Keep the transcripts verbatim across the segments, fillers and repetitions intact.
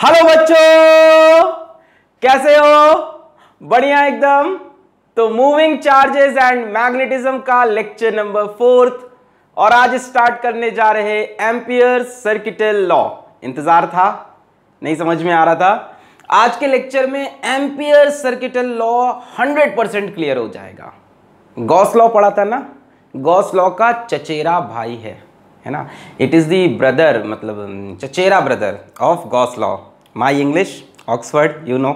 Hello बच्चों, कैसे हो? बढ़िया एकदम। तो मूविंग चार्जेस एंड मैग्नेटिज्म का लेक्चर नंबर फोर्थ और आज स्टार्ट करने जा रहे एम्पियर सर्किटल लॉ। इंतजार था? नहीं समझ में आ रहा था? आज के लेक्चर में Ampere circuital law hundred percent clear हो जाएगा। गॉस लॉ पढ़ा था ना? गॉस लॉ का चचेरा भाई है है ना? इट इज दी ब्रदर, मतलब चचेरा brother of Gauss law. My English Oxford, you know.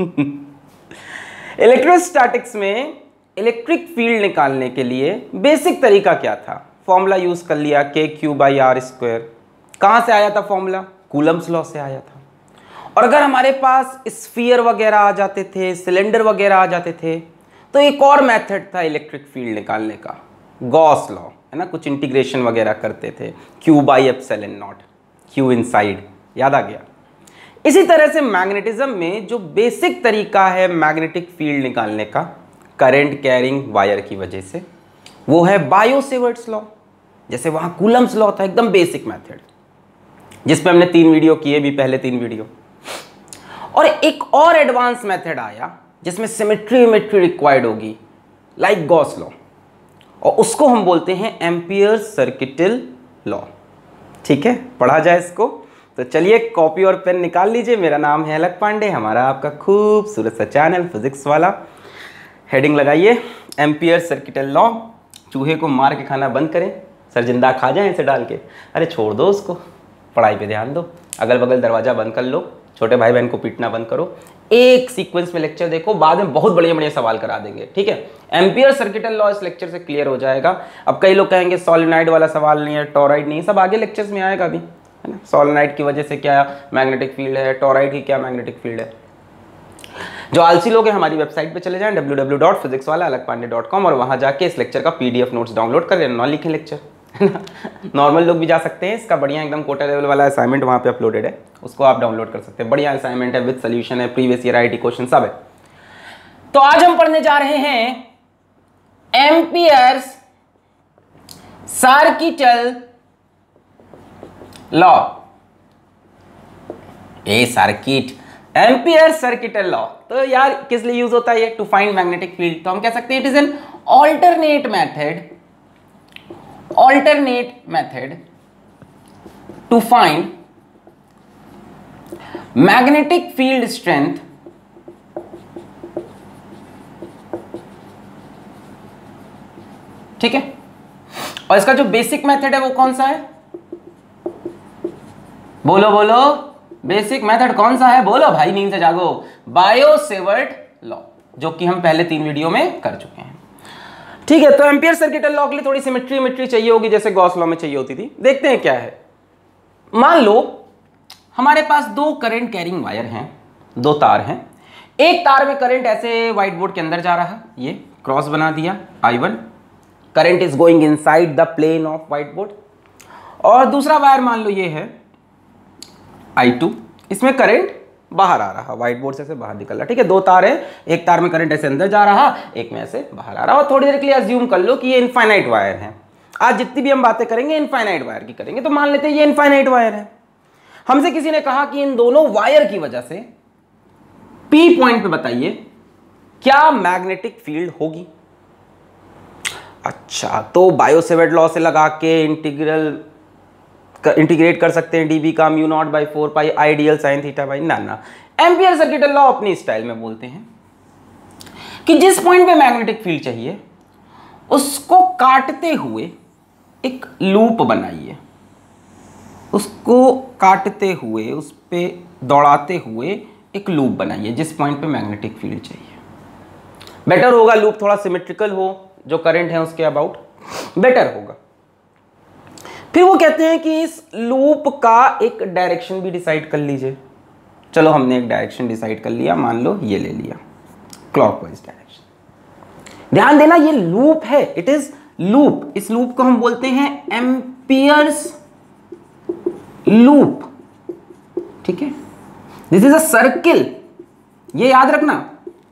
Electrostatics में इलेक्ट्रिक फील्ड निकालने के लिए बेसिक तरीका क्या था? फॉर्मूला यूज कर लिया, के क्यू बाई आर स्क्वायर। कहां से आया था फॉर्मूला? कूलम्स लॉ से आया था। और अगर हमारे पास स्फीयर वगैरह आ जाते थे, सिलेंडर वगैरह आ जाते थे, तो एक और मेथड था इलेक्ट्रिक फील्ड निकालने का, गॉस लॉ, है ना? कुछ इंटीग्रेशन वगैरह करते थे, Q by epsilon not, Q inside, याद आ गया? इसी तरह से मैग्नेटिज्म में जो बेसिक तरीका है मैग्नेटिक फील्ड निकालने का करंट कैरिंग वायर की वजह से, वो है बायो-सेवर्ट्स लॉ। जैसे वहां कूलम्स लॉ था, एकदम बेसिक मेथड, जिसपे हमने तीन वीडियो किए भी, पहले तीन वीडियो। और एक और एडवांस मेथड आया जिसमें सिमेट्री विमेट्री रिक्वायर्ड होगी, लाइक गॉस लॉ, और उसको हम बोलते हैं एम्पियर सर्किटल लॉ। ठीक है, पढ़ा जाए इसको। तो चलिए कॉपी और पेन निकाल लीजिए। मेरा नाम है अलख पांडे, हमारा आपका खूबसूरत सा चैनल फिजिक्स वाला। हेडिंग लगाइए, एम्पियर सर्किटल लॉ। चूहे को मार के खाना बंद करें, सर जिंदा खा जाए इसे डाल के। अरे छोड़ दो उसको, पढ़ाई पे ध्यान दो। अगल बगल दरवाजा बंद कर लो, छोटे भाई बहन को पीटना बंद करो। एक सीक्वेंस में लेक्चर देखो, बाद में बहुत बढ़िया बढ़िया सवाल करा देंगे। ठीक है, एम्पियर सर्किटल लॉ इस लेक्चर से क्लियर हो जाएगा। अब कई लोग कहेंगे सॉलिनॉइड वाला सवाल नहीं है, टॉराइड नहीं, सब आगे लेक्चर्स में आएगा अभी, है ना? सॉलिनॉइड की वजह से क्या मैग्नेटिक फील्ड है, टॉराइड की क्या मैग्नेटिक फील्ड है। जो आलसी लोग हैं हमारी वेबसाइट पे चले जाएं W W W dot PhysicsWallah Alakh Pandey dot com और वहां जाके इस लेक्चर का पीडीएफ नोट्स डाउनलोड कर लेना। लिखें लेक्चर, है ना? नॉर्मल लोग भी जा सकते हैं, इसका बढ़िया एकदम कोटा लेवल वाला असाइनमेंट वहाँ पे अपलोडेड है, उसको आप डाउनलोड कर सकते हैं। बढ़िया असाइनमेंट है, विद सॉल्यूशन है, प्रीवियस ईयर आईटी क्वेश्चन सब है। तो आज हम पढ़ने जा रहे हैं Ampere's circuital law. A circuit, Ampere circuital law. तो यार किस लिए यूज होता है ये? To find magnetic field. तो हम कह सकते हैं it is an alternate method alternate method to find magnetic field strength ठीक है। और इसका जो बेसिक मेथड है वो कौन सा है? बोलो बोलो, बेसिक मेथड कौन सा है? बोलो भाई, नींद से जागो। बायो-सेवर्ट लॉ, जो कि हम पहले तीन वीडियो में कर चुके हैं। ठीक है, तो एम्पियर सर्किटल लॉ के लिए थोड़ी सिमेट्री मिट्री चाहिए होगी, जैसे गॉस लॉ में चाहिए होती थी। देखते हैं क्या है। मान लो हमारे पास दो करंट कैरिंग वायर हैं, दो तार हैं। एक तार में करंट ऐसे व्हाइट बोर्ड के अंदर जा रहा है, ये क्रॉस बना दिया I one, current is going inside the plane of white board. और दूसरा वायर मान लो ये है आई टू, इसमें करंट बाहर आ रहा, व्हाइट बोर्ड से, से बाहर निकल रहा। ठीक है, दो तार है, एक तार में करंट ऐसे अंदर जा रहा, एक में ऐसे बाहर आ रहा। और थोड़ी देर के लिए अज्यूम कर लो कि ये इनफाइनाइट वायर है। आज जितनी भी हम बातें करेंगे इनफाइनाइट वायर की करेंगे, तो मान लेते हैं ये इनफाइनाइट वायर है। हमसे किसी ने कहा कि इन दोनों वायर की वजह से पी पॉइंट पे बताइए क्या मैग्नेटिक फील्ड होगी। अच्छा, तो बायो-सेवर्ट लॉ से लगा के इंटीग्रल इंटीग्रेट कर सकते हैं डीबी का mu not by four pi I DL sine theta by ना ना। एम्पियर सर्किटल लॉ अपनी स्टाइल में बोलते हैं कि जिस पॉइंट पे मैग्नेटिक फील्ड चाहिए उसको काटते हुए एक लूप बनाइए, उसको काटते हुए उस पे दौड़ाते हुए एक लूप बनाइए जिस पॉइंट पे मैग्नेटिक फील्ड चाहिए। बेटर होगा लूप थोड़ा सिमेट्रिकल हो, जो करंट है उसके अबाउट बेटर होगा। फिर वो कहते हैं कि इस लूप का एक डायरेक्शन भी डिसाइड कर लीजिए। चलो हमने एक डायरेक्शन डिसाइड कर लिया, मान लो ये ले लिया, क्लॉकवाइज डायरेक्शन। ध्यान देना ये लूप है, इट इज लूप। इस लूप को हम बोलते हैं एम्पियर्स लूप। ठीक है, दिस इज अ सर्किल, ये याद रखना।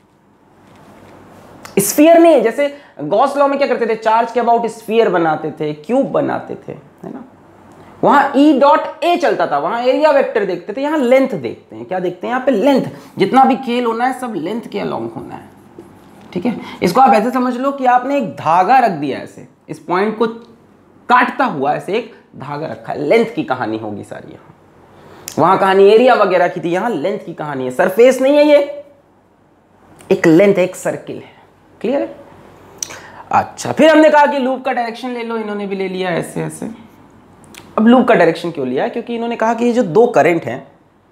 स्फीयर नहीं है, जैसे गॉस लॉ में क्या करते थे, चार्ज के अबाउट स्फीयर बनाते थे, क्यूब बनाते थे, है ना? वहां ई डॉट ए चलता था, वहां एरिया वेक्टर देखते थे, यहाँ लेंथ देखते हैं। क्या देखते हैं यहाँ पे? लेंथ। जितना भी खेल होना है सब लेंथ के अलोंग होना है, ठीक है। इसको आप ऐसे समझ लो कि आपने एक धागा रख दिया ऐसे, इस पॉइंट को काटता हुआ ऐसे एक धागा रखा है, लेंथ की कहानी होगी सारी। यहाँ वहां कहानी एरिया वगैरह की थी, यहाँ लेंथ की कहानी है। सरफेस नहीं है ये, एक लेंथ है, एक सर्किल है। क्लियर है? अच्छा, फिर हमने कहा कि लूप का डायरेक्शन ले लो, इन्होंने भी ले लिया ऐसे ऐसे। अब लूप का डायरेक्शन क्यों लिया? क्योंकि इन्होंने कहा कि ये जो दो करंट हैं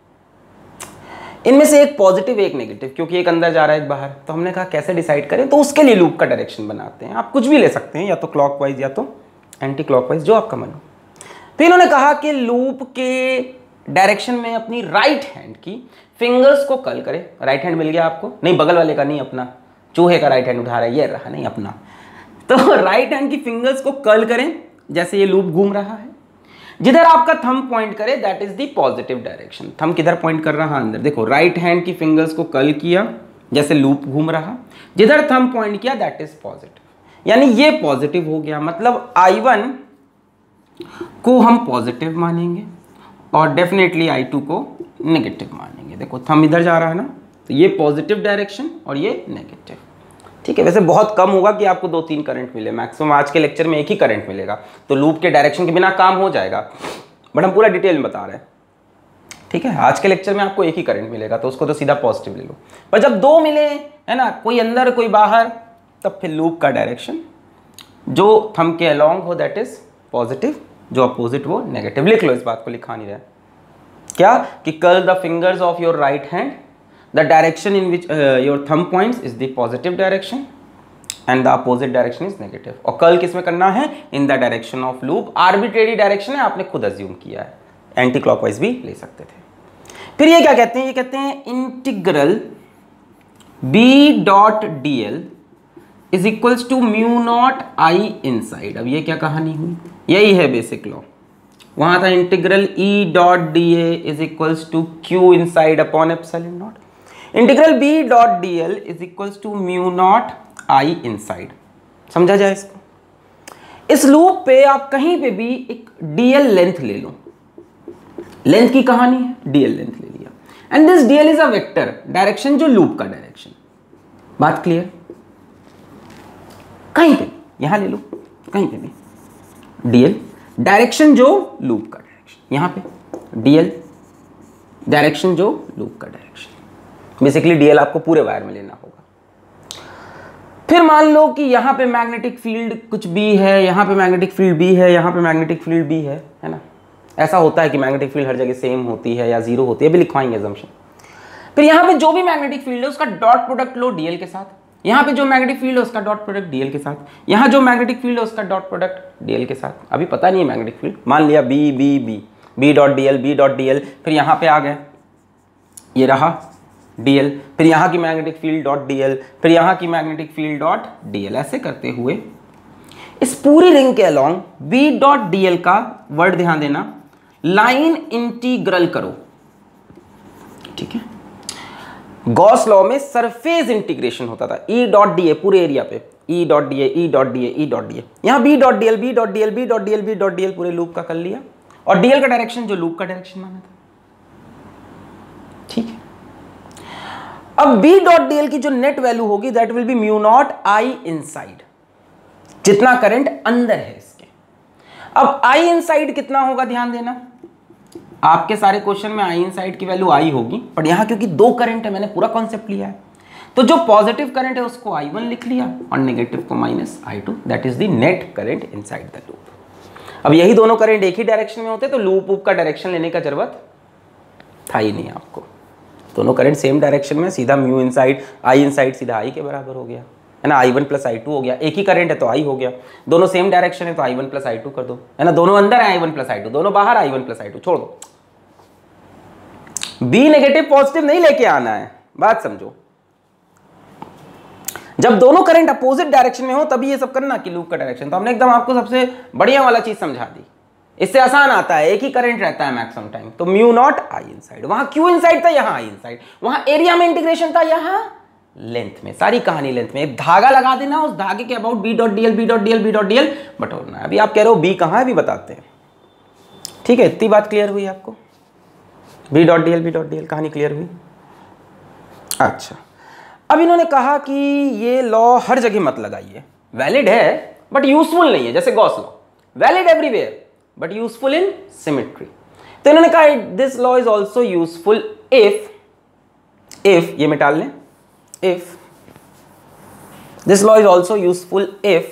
इनमें से एक पॉजिटिव एक नेगेटिव, क्योंकि एक अंदर जा रहा है एक बाहर, तो हमने कहा कैसे डिसाइड करें, तो उसके लिए लूप का डायरेक्शन बनाते हैं। आप कुछ भी ले सकते हैं, या तो क्लॉकवाइज या तो एंटी क्लॉकवाइज, जो आपका मन हो। फिर इन्होंने कहा कि लूप के डायरेक्शन में अपनी राइट हैंड की फिंगर्स को कर्ल करें। राइट हैंड मिल गया आपको? नहीं, बगल वाले का नहीं, अपना चूहे का राइट हैंड उठा रहा है, ये रहा नहीं अपना। तो राइट हैंड की फिंगर्स को कर्ल करें जैसे ये लूप घूम रहा है। जिधर आपका थंब पॉइंट करे that is the positive direction. Thumb किधर पॉइंट कर रहा है? अंदर। देखो, राइट हैंड की फिंगर्स को कर्ल किया जैसे लूप घूम रहा, जिधर थंब पॉइंट किया दैट इज पॉजिटिव, यानी ये पॉजिटिव हो गया। मतलब आई वन को हम पॉजिटिव मानेंगे और डेफिनेटली आई टू को नेगेटिव मानेंगे। देखो थंब इधर जा रहा है ना, तो ये पॉजिटिव डायरेक्शन और ये नेगेटिव, ठीक है। वैसे बहुत कम होगा कि आपको दो तीन करंट मिले, मैक्सिमम आज के लेक्चर में एक ही करंट मिलेगा, तो लूप के डायरेक्शन के बिना काम हो जाएगा, बट हम पूरा डिटेल में बता रहे हैं, ठीक है। आज के लेक्चर में आपको एक ही करंट मिलेगा, तो उसको तो सीधा पॉजिटिव ले लो। पर जब दो मिले है ना, कोई अंदर कोई बाहर, तब फिर लूप का डायरेक्शन जो थंब के अलोंग हो दैट इज पॉजिटिव, जो अपोजिट वो नेगेटिव। लिख लो, इस बात को लिखा नहीं रहा क्या कि curl the fingers of your right hand, the direction in which your thumb points is the positive direction and the opposite direction is negative. और कर्ल किस में करना है? In the direction of loop. Arbitrary direction है, आपने खुद assume किया है, एंटी क्लॉकवाइज भी ले सकते थे। फिर ये क्या कहते हैं? ये कहते हैं integral B dot D L is equals to mu not I inside. अब ये क्या कहानी हुई? यही है बेसिक लॉ। वहां था integral E dot D A is equals to Q inside upon epsilon not. Integral B dot D L is equals to mu not I inside. समझा जाए इसको? इस लूप पे आप कहीं पे भी एक डीएल लेंथ ले लो, लेंथ की कहानी है, डीएल लेंथ ले लिया, and this DL is a vector, direction जो लूप का डायरेक्शन। बात क्लियर? कहीं पे यहां ले लो, कहीं पे भी डीएल डायरेक्शन जो लूप का डायरेक्शन, यहां पे डीएल डायरेक्शन जो लूप का डायरेक्शन। बेसिकली डीएल आपको पूरे वायर में लेना होगा। फिर मान लो कि यहां पे मैग्नेटिक फील्ड कुछ बी है, यहां पे मैग्नेटिक फील्ड बी है, यहां पे मैग्नेटिक फील्ड बी है, है ना। ऐसा होता है कि मैग्नेटिक फील्ड हर जगह सेम होती है या जीरो होती है, अभी लिखवाएंगे असम्पशन। फिर यहां पे जो भी मैग्नेटिक फील्ड है उसका डॉट प्रोडक्ट लो डीएल के साथ, यहां पे जो मैग्नेटिक फील्ड है उसका डॉट प्रोडक्ट डीएल के साथ, यहां जो मैग्नेटिक फील्ड है उसका डॉट प्रोडक्ट डीएल के साथ। अभी पता नहीं है मैग्नेटिक फील्ड, मान लिया B B B B dot DL B dot DL. फिर यहां पे आ गए, ये रहा डीएल, फिर यहां की मैग्नेटिक फील्ड डॉट डीएल, फिर यहां की मैग्नेटिक फील्ड डॉट डीएल। ऐसे करते हुए इस पूरी रिंग के अलोंग बी डॉट डीएल का वर्ड ध्यान देना, लाइन इंटीग्रल करो, ठीक है। गॉस लॉ में सरफेस इंटीग्रेशन होता था, ई डॉट डी ए पूरे एरिया पे, E dot D A E dot D A E dot D A. यहां B dot DL B dot DL B dot DL B dot DL पूरे loop का कर लिया, और डीएल का direction जो लूप का डायरेक्शन माना था, ठीक है। अब बी डॉट डीएल की जो नेट वैल्यू होगी that will be mu not I inside, जितना करंट अंदर है इसके। अब आई इनसाइड कितना होगा? ध्यान देना, आपके सारे क्वेश्चन में आई इनसाइड की वैल्यू आई होगी, पर यहां क्योंकि दो करंट है मैंने पूरा कॉन्सेप्ट लिया है, तो जो पॉजिटिव करंट है उसको आई वन लिख लिया और नेगेटिव को minus I two, that is the net current inside the loop. अब यही दोनों करंट एक ही डायरेक्शन में होते तो लूप वूप का डायरेक्शन लेने का जरूरत था ही नहीं आपको। दोनों करंट सेम डायरेक्शन में, सीधा म्यू इनसाइड आई इनसाइड सीधा आई के बराबर हो गया, है ना। I one plus I two हो गया, एक ही करंट है तो आई हो गया, दोनों सेम डायरेक्शन है तो I one plus I two कर दो, है ना। दोनों अंदर है I one plus I two, दोनों बाहर I one plus I two, छोड़ दो। बी नेगेटिव पॉजिटिव नहीं लेके आना है, बात समझो। जब दोनों करंट अपोजिट डायरेक्शन में हो तभी ये सब करना कि लूप का डायरेक्शन। तो हमने एकदम आपको सबसे बढ़िया वाला चीज समझा दी, इससे आसान आता है, एक ही करंट रहता है मैक्सिमम टाइम, तो म्यू नॉट आई इनसाइड। वहां क्यू इनसाइड था, यहां आई इनसाइड, वहां एरिया में इंटीग्रेशन था, यहां लेंथ में। सारी कहानी लेंथ में। एक धागा लगा देना, उस धागे के about B dot DL B dot DL B dot DL बटोरना है। अभी आप कह रहे हो बी कहां है, अभी बताते हैं, ठीक है, इतनी बात क्लियर हुई आपको? B dot D L B dot D L कहानी क्लियर हुई? अच्छा, अब इन्होंने कहा कि ये लॉ हर जगह मत लगाइए, वैलिड है बट यूजफुल नहीं है, जैसे Gauss law, valid everywhere but useful in symmetry. तो इन्होंने कहा this law is also useful if, if ये मिटा लें, if this law is also useful if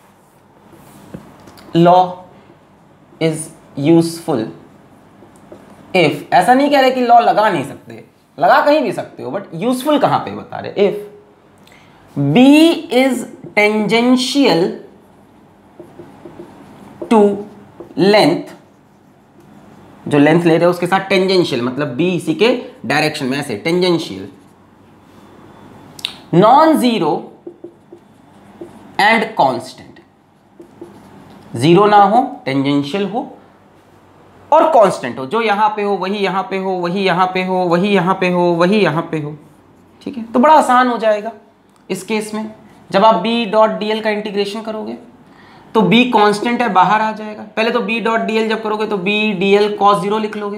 law is useful if, ऐसा नहीं कह रहे कि लॉ लगा नहीं सकते, लगा कहीं भी सकते हो, बट यूजफुल कहां पे बता रहे, if B is tangential to length, जो लेंथ ले रहे हो उसके साथ टेंजेंशियल, मतलब बी इसी के डायरेक्शन में, ऐसे tangential, non zero and constant, zero ना हो, टेंजेंशियल हो और कांस्टेंट हो, जो यहां पे हो वही यहां पे हो, वही यहां पे हो, वही यहां पे हो, वही यहां पे हो। ठीक है, तो बड़ा आसान हो जाएगा इस केस में। जब आप b डॉट डी एल का इंटीग्रेशन करोगे तो b कांस्टेंट है, बाहर आ जाएगा। पहले तो b डॉट डी एल जब करोगे तो b d L cos zero लिख लोगे,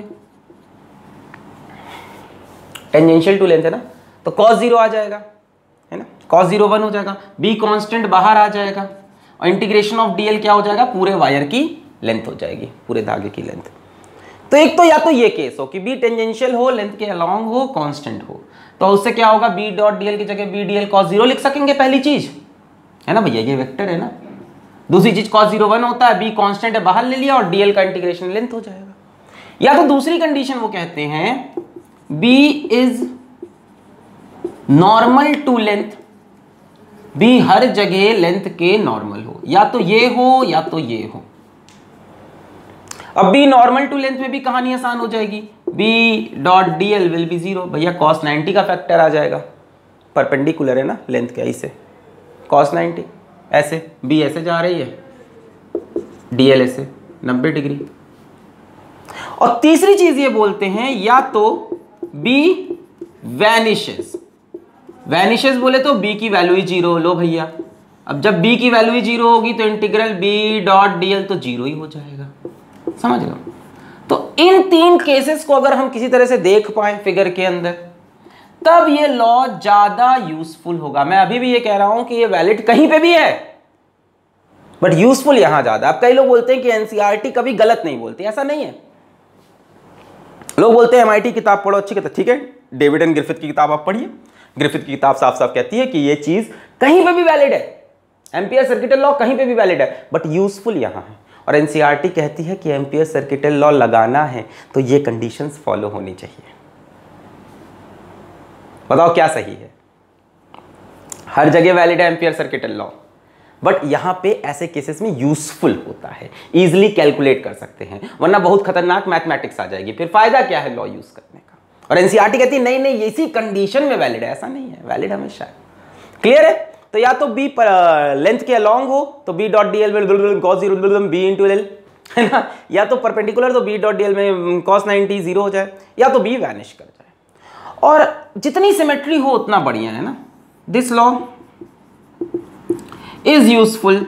टेंजेंशियल टू लेंथ है ना, तो कॉस जीरो आ जाएगा, है ना, कॉस जीरो वन हो जाएगा, b कांस्टेंट बाहर आ जाएगा और इंटीग्रेशन ऑफ dl क्या हो जाएगा, पूरे वायर की लेंथ हो जाएगी, पूरे धागे की लेंथ। तो एक तो या तो ये केस हो कि b टेंजेंशियल हो, लेंथ के अलोंग हो, कांस्टेंट हो, तो उससे क्या होगा, b डॉट dl की जगह b dl cos जीरो लिख सकेंगे, पहली चीज है ना भैया, ये वेक्टर है ना। दूसरी चीज cos जीरो वन होता है, b कांस्टेंट है, बाहर ले लिया और dl का इंटीग्रेशन लेंथ हो जाएगा। या तो दूसरी कंडीशन वो कहते हैं b is normal to length, b हर जगह लेंथ के नॉर्मल हो, या तो ये हो या तो ये हो। अब b नॉर्मल टू लेंथ में भी कहानी आसान हो जाएगी, b dot D L will be zero, भैया cos नाइंटी का फैक्टर आ जाएगा, परपेंडिकुलर है ना लेंथ के, ऐसे cos नाइंटी, ऐसे b ऐसे जा रही है, dl ऐसे नब्बे डिग्री। और तीसरी चीज ये बोलते हैं या तो b वैनिशेस, वैनिशेस बोले तो b की वैल्यू ही जीरो, लो भैया अब जब b की वैल्यू ही जीरो होगी तो integral b dot D L तो जीरो ही हो जाएगा, समझ लो। तो इन तीन केसेस को अगर हम किसी तरह से देख पाए फिगर के अंदर, तब ये लॉ ज्यादा यूजफुल होगा। मैं अभी भी ये कह रहा हूं कि ये वैलिड कहीं पे भी है बट यूजफुल यहां ज्यादा। अब कई लोग बोलते हैं कि एनसीईआरटी कभी गलत नहीं बोलती, ऐसा नहीं है। लोग बोलते हैं एमआईटी किताब पढ़ो, अच्छी किताब, ठीक है, डेविड एंड ग्रिफिथ की किताब आप पढ़िए, ग्रिफिथ की किताब साफ साफ कहती है कि ये चीज कहीं पे भी वैलिड है, एम्पियर सर्किटल लॉ कहीं पे भी वैलिड है, बट यूजफुल यहां है। और एनसीईआरटी कहती है कि एम्पियर सर्किटल लॉ लगाना है तो ये कंडीशंस फॉलो होनी चाहिए। बताओ क्या सही है? हर जगह वैलिड है एम्पियर सर्किटल लॉ, बट यहां पे ऐसे केसेस में यूजफुल होता है, इजीली कैलकुलेट कर सकते हैं, वरना बहुत खतरनाक मैथमेटिक्स आ जाएगी, फिर फायदा क्या है लॉ यूज करने का। और एनसीईआरटी कहती है नहीं नहीं इसी कंडीशन में वैलिड है, ऐसा नहीं है, वैलिड हमेशा है। क्लियर है? तो या तो b पर लेंथ के अलोंग हो तो b dot D L will cos zero b into l, है ना, या तो परपेंडिकुलर तो b डॉट डी एल में cos नाइंटी जीरो हो जाए, या तो b वैनिश कर जाए। और जितनी सिमेट्री हो उतना बढ़िया है ना। This law is useful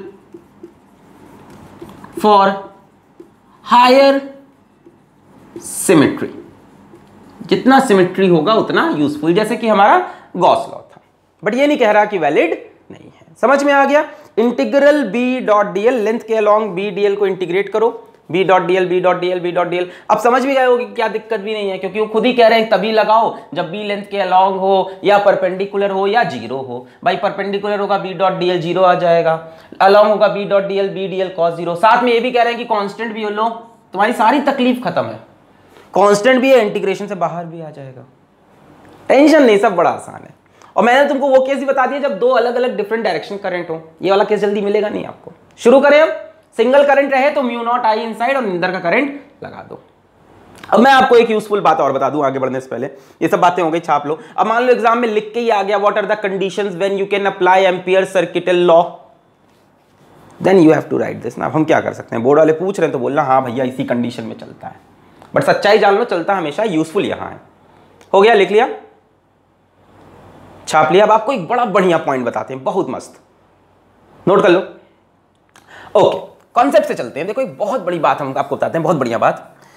for higher symmetry, जितना सिमेट्री होगा उतना यूजफुल, जैसे कि हमारा गॉस लॉ था। बट ये नहीं कह रहा कि वैलिड नहीं है। समझ में आ गया? Integral b dot D l, length के अलोंग b डी एल को इंटीग्रेट करो, b dot D l b dot D l b dot D l. अब समझ भी गए हो कि क्या दिक्कत भी नहीं है, क्योंकि वो खुद ही कह रहे हैं तभी लगाओ जब b लेंथ के अलोंग हो या परपेंडिकुलर हो या जीरो हो। भाई परपेंडिकुलर होगा b dot D l zero आ जाएगा, अलोंग होगा b dot D l b d l cos zero. साथ में ये भी कह रहे हैं कि कांस्टेंट भी हो लो, तुम्हारी सारी तकलीफ खत्म है, कांस्टेंट भी है, इंटीग्रेशन से बाहर भी आ जाएगा, टेंशन नहीं, सब बड़ा आसान है। और मैंने तुमको वो केस भी बता दिया जब दो अलग अलग डिफरेंट डायरेक्शन करंट हो, ये वाला केस जल्दी मिलेगा नहीं आपको। शुरू करें अब। सिंगल करंट रहे तो म्यू नॉट आई इनसाइड और अंदर का करंट लगा दो। अब मैं आपको एक यूजफुल बात और बता दूं आगे बढ़ने से पहले, ये सब बातें हो गई, छाप लो। अब मान लो एग्जाम में लिख के ही आ गया what are the conditions when you can apply Ampere circuital law, then you have to write this. ना अब हम क्या कर सकते हैं, बोर्ड वाले पूछ रहे हैं तो बोलना हाँ भैया इसी कंडीशन में चलता है, बट सच्चाई जान लो चलता हमेशा यूजफुल यहां है। हो गया, लिख लिया, छाप लिया। अब आपको एक बड़ा बढ़िया पॉइंट बताते हैं, बहुत मस्त, नोट कर लो। ओके, कॉन्सेप्ट से चलते हैं। देखो एक बहुत बड़ी बात हम आपको बताते हैं, बहुत बढ़िया बात।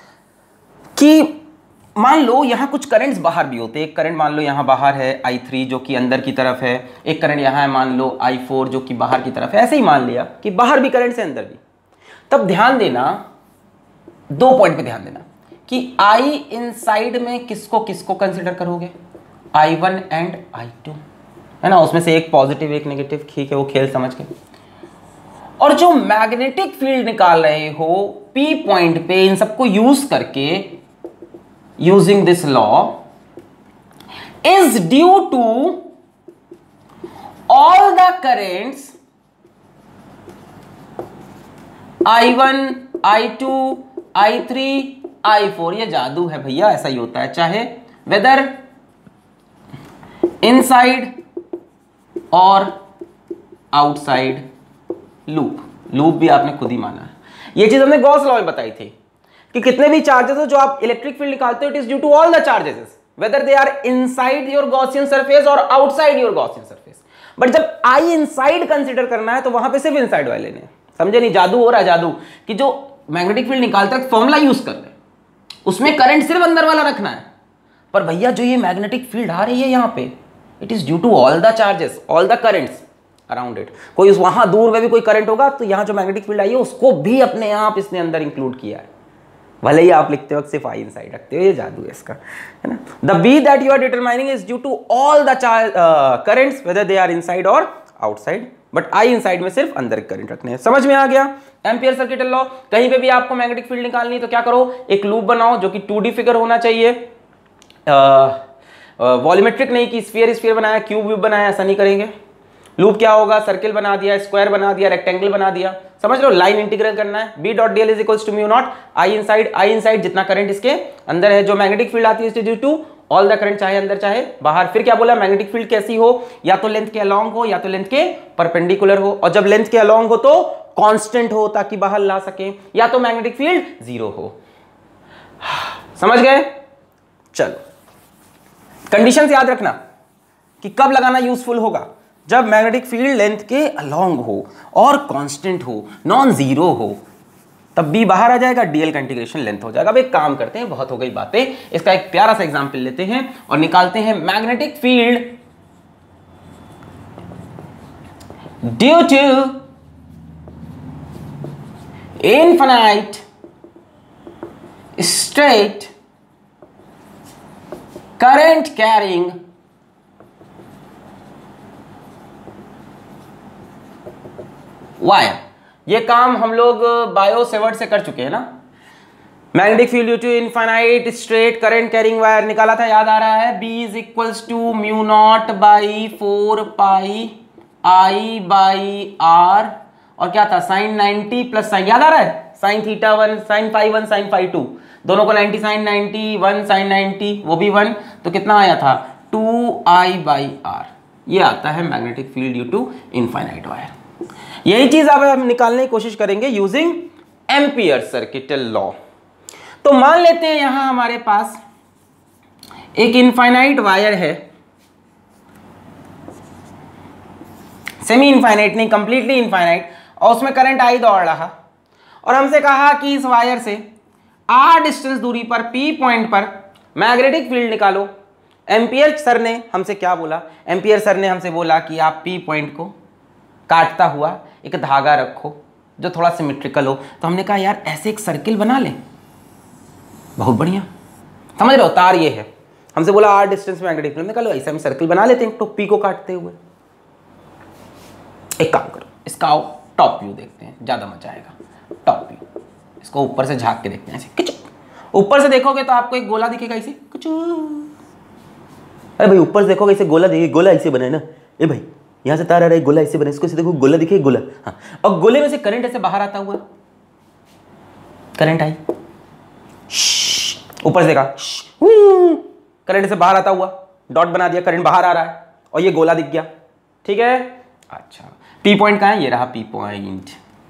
कि मान लो यहाँ कुछ करंट्स बाहर भी होते हैं। एक करंट मान लो यहाँ बाहर है आई थ्री जो कि अंदर की तरफ है, एक करंट यहाँ है मान लो आई फोर जो कि बाहर की तरफ है। ऐसे ही मान लिया कि बाहर भी करंट है अंदर भी। तब ध्यान देना, दो पॉइंट पे ध्यान देना कि आई इनसाइड में किसको किसको कंसिडर करोगे, I one and I two, है ना। उसमें से एक पॉजिटिव एक नेगेटिव, ठीक है, वो खेल समझ के। और जो मैग्नेटिक फील्ड निकाल रहे हो पी पॉइंट पे, इन सबको यूज करके, using this law is due to all the currents I one, I two, I three, I four. ये जादू है भैया, ऐसा ही होता है, चाहे वेदर इनसाइड और आउटसाइड लूप। लूप भी आपने खुद ही माना है। ये चीज हमने गॉस लॉ में बताई थी कि कितने भी चार्जेस हो जो आप इलेक्ट्रिक फील्ड निकालते हो, it is due to all the charges whether they are inside your Gaussian surface और outside your Gaussian surface. But जब आई इनसाइड कंसीडर करना है तो वहां पे सिर्फ इनसाइड वाले ने, समझे नहीं, जादू हो रहा है। जादू कि जो मैग्नेटिक फील्ड निकालता है फॉर्मूला यूज कर ले, उसमें करंट सिर्फ अंदर वाला रखना है। पर भैया जो ये मैग्नेटिक फील्ड आ रही है यहाँ पे, it is due to all the charges, all the currents around it. कोई वहां दूर में भी कोई करंट होगा तो यहाँ जो मैग्नेटिक फील्ड आई है उसको भी अपने आप इसने अंदर इंक्लूड किया है, भले ही आप लिखते वक्त सिर्फ आई इनसाइड रखते हो। ये जादू है इसका, है ना। The B that you are determining is due to all the currents whether they are inside और आउटसाइड, बट आई इनसाइड में सिर्फ अंदर करंट रखने हैं। समझ में आ गया एम्पियर सर्किटल लॉ। कहीं पे भी आपको मैग्नेटिक फील्ड निकालनी है तो क्या करो, एक लूप बनाओ जो कि टू डी फिगर होना चाहिए, वॉल्यूमेट्रिक नहीं कि स्फीयर स्फीयर बनाया, क्यूब व्यूब बनाया, ऐसा नहीं करेंगे। लूप क्या होगा, सर्किल बना दिया, स्क्वायर बना दिया, रेक्टेंगल बना दिया, समझ लो। लाइन इंटीग्रल करना है, B dot D L is equals to mu not I inside, I inside जितना करंट इसके अंदर है, जो मैग्नेटिक फील्ड आती है due to all the current, चाहे अंदर चाहे बाहर। फिर क्या बोला, मैग्नेटिक फील्ड कैसी हो, या तो लेंथ के अलोंग हो या तो लेंथ के परपेंडिकुलर हो, और जब लेंथ के अलोंग हो तो कांस्टेंट हो ताकि बाहर ला सके, या तो मैग्नेटिक फील्ड जीरो हो। समझ गए। चलो कंडीशंस याद रखना कि कब लगाना यूजफुल होगा, जब मैग्नेटिक फील्ड लेंथ के अलोंग हो और कांस्टेंट हो, नॉन जीरो हो, तब बी बाहर आ जाएगा, डीएल का इंटीग्रेशन लेंथ हो जाएगा। अब एक काम करते हैं, बहुत हो गई बातें, इसका एक प्यारा सा एग्जांपल लेते हैं और निकालते हैं magnetic field due to infinite straight current carrying wire. ये काम हम लोग बायो सेवर्ट से कर चुके हैं ना। Magnetic field due to infinite straight current carrying wire निकाला था, याद आ रहा है। B is equals to mu not by four pi I by R, और क्या था, साइन नाइनटी प्लस साइन, याद आ रहा है, sine theta one, sine five one, sine five two, दोनों को ninety, sine ninety, one sine ninety, वो भी वन, तो कितना आया था, टू आई बाई आर। ये आता है magnetic field due to infinite wire. यही चीज अब हम निकालने की कोशिश करेंगे यूजिंग एम्पियर सर्किटल लॉ। तो मान लेते हैं यहां हमारे पास एक इनफाइनाइट वायर है, सेमी इनफाइनाइट नहीं, कंप्लीटली इनफाइनाइट, और उसमें करंट आई दौड़ रहा, और हमसे कहा कि इस वायर से आर डिस्टेंस दूरी पर पी पॉइंट पर मैग्नेटिक फील्ड निकालो। एम्पियर सर ने हमसे क्या बोला, एम्पियर सर ने हमसे बोला कि आप पी पॉइंट को काटता हुआ एक धागा रखो जो थोड़ा सिमेट्रिकल हो। तो हमने कहा यार ऐसे एक सर्किल बना ले, बहुत बढ़िया, समझ रहे हो, तार ये है, हमसे बोला आर डिस्टेंस मैग्नेटिक फील्ड, हमने कहा ऐसे हम सर्किल बना लेते हैं, तो पी को काटते हुए। एक काम करो, इसका आओ टॉप व्यू देखते हैं, ज्यादा मजा आएगा। टॉप व्यू, इसको ऊपर से झांक के देखते हैं, ऐसे ऊपर से देखोगे तो आपको एक गोला दिखेगा ऐसे, अरे भाई ऊपर से देखोगे ऐसे गोला दिखेगा, गोला ऐसे बना है ना, ए भाई यहाँ से तार आ रहा है, गोला ऐसे बना, इसको से देखो गोला दिखे, गोला, हाँ, और गोले में से करंट ऐसे बाहर आता हुआ, करंट आई, ऊपर से देखा, करंट ऐसे बाहर आता हुआ, डॉट बना दिया, करंट बाहर आ रहा है, और ये गोला दिख गया, ठीक है। अच्छा, पी पॉइंट कहाँ है, ये रहा पी पॉइंट।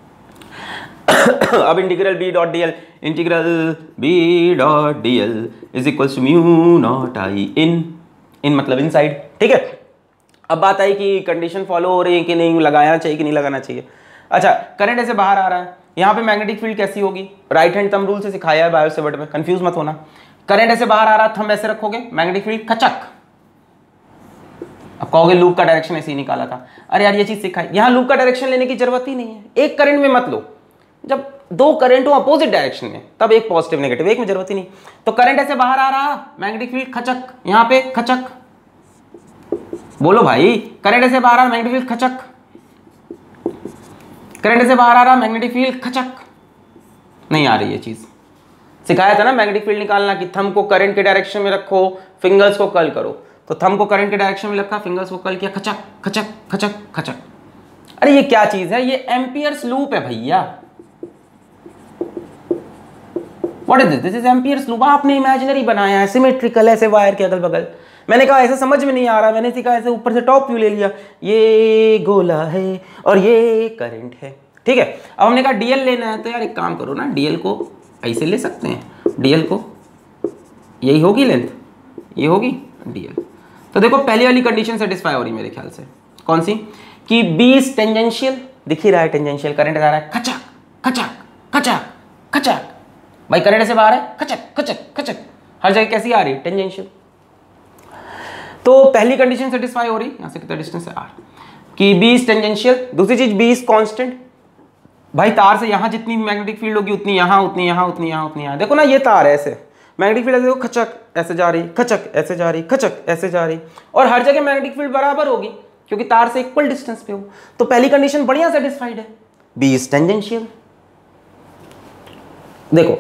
अब integral B dot D l, integral B dot D L is equals to mu not I in, in मतलब इनसाइड, ठीक है। अब बात आई कि कंडीशन फॉलो हो रही है कि नहीं, लगाना चाहिए कि नहीं लगाना चाहिए। अच्छा, करंट ऐसे बाहर आ रहा है, यहाँ पे मैग्नेटिक फील्ड कैसी होगी, राइट हैंड थंब रूल से सिखाया है बायो सेवर्ट में, कंफ्यूज मत होना। करंट ऐसे बाहर आ रहा, थंब ऐसे रखोगे, मैग्नेटिक फील्ड खचक। अब कहोगे लूप का डायरेक्शन ऐसे ही निकाला था, अरे यार ये चीज सिखाई, यहाँ लूप का डायरेक्शन लेने की जरूरत ही नहीं है। एक करंट में मत लो, जब दो करंट हो अपोजिट डायरेक्शन में तब एक पॉजिटिव नेगेटिव, एक में जरूरत ही नहीं। तो करंट ऐसे बाहर आ रहा, मैग्नेटिक फील्ड खचक, यहाँ पे खचक, बोलो भाई, करंट ऐसे बाहर आ रहा, मैग्नेटिक फील्ड खचक, करंट ऐसे बाहर आ रहा, मैग्नेटिक फील्ड खचक। नहीं आ रही ये चीज, सिखाया था ना मैग्नेटिक फील्ड निकालना कि थंब को करंट के डायरेक्शन में रखो, फिंगर्स को कर्ल करो। तो थंब को करंट के डायरेक्शन में रखा, फिंगर्स को कर्ल किया, खचक खचक खचक खचक। अरे ये क्या चीज है, ये एम्पियर्स लूप है भैया। What is this? This is Ampere's loop. आपने इमेजिनरी बनाया है, सिमेट्रिकल, ऐसे वायर के अगल बगल। मैंने कहा ऐसे समझ में नहीं आ रहा, मैंने सीखा ऐसे ऊपर से टॉप व्यू ले लिया, ये गोला है और ये करंट है, ठीक है। अब हमने कहा डीएल लेना है, तो यार एक काम करो ना, डीएल को ऐसे ले सकते हैं, डीएल को यही होगी लेंथ, ये होगी डीएल। तो देखो पहली वाली कंडीशन सेटिस्फाई हो रही मेरे ख्याल से, कौन सी, कि बी इज टेंजेंशियल, दिख ही रहा है टेंजेंशियल, करंट जा रहा है खचक खचक खचक खचक, भाई करंट से बाहर है, खचक खचक खचक, हर जगह कैसी आ रही है, टेंजेंशियल। तो पहली कंडीशन सेटिस्फाई हो रही, यहां से कितना डिस्टेंस है आर, कि बी इज टेंजेंशियल। दूसरी चीज बी इज कांस्टेंट, भाई तार से यहां जितनी मैग्नेटिक फील्ड होगी उतनी यहां, उतनी यहां, उतनी यहां, उतनी यहां। देखो ना ये तार है, ऐसे मैग्नेटिक फील्ड देखो, खचक ऐसे जा रही, खचक ऐसे जा रही, खचक ऐसे जा रही, और हर जगह मैग्नेटिक फील्ड बराबर होगी क्योंकि तार से इक्वल डिस्टेंस पे हो। तो पहली कंडीशन बढ़िया सेटिस्फाइड है, बी इज टेंजेंशियल। देखो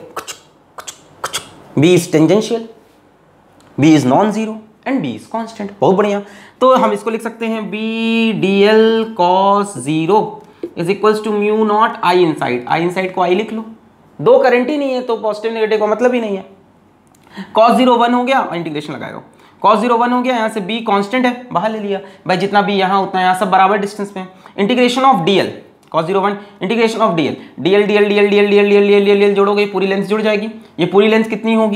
B is tangential, B is non zero and B is constant, बहुत बढ़िया। तो हम इसको लिख सकते हैं B D L cos zero is equals to mu not I inside, I inside को आई लिख लो, दो करंट ही नहीं है तो पॉजिटिव नेगेटिव का मतलब ही नहीं है। कॉस जीरो वन हो गया और इंटीग्रेशन लगाएगा, कॉस जीरो वन हो गया, यहाँ से बी कांस्टेंट है बाहर ले लिया, भाई जितना बी यहाँ उतना यहाँ, सब बराबर डिस्टेंस पे है। Integration of dl, cos zero one integration of dl, dl dl dl dl dl dl dl dl जोड़ोगे पूरी लेंथ जुड़ जाएगी। ये पूरी लेंथ कितनी होगी,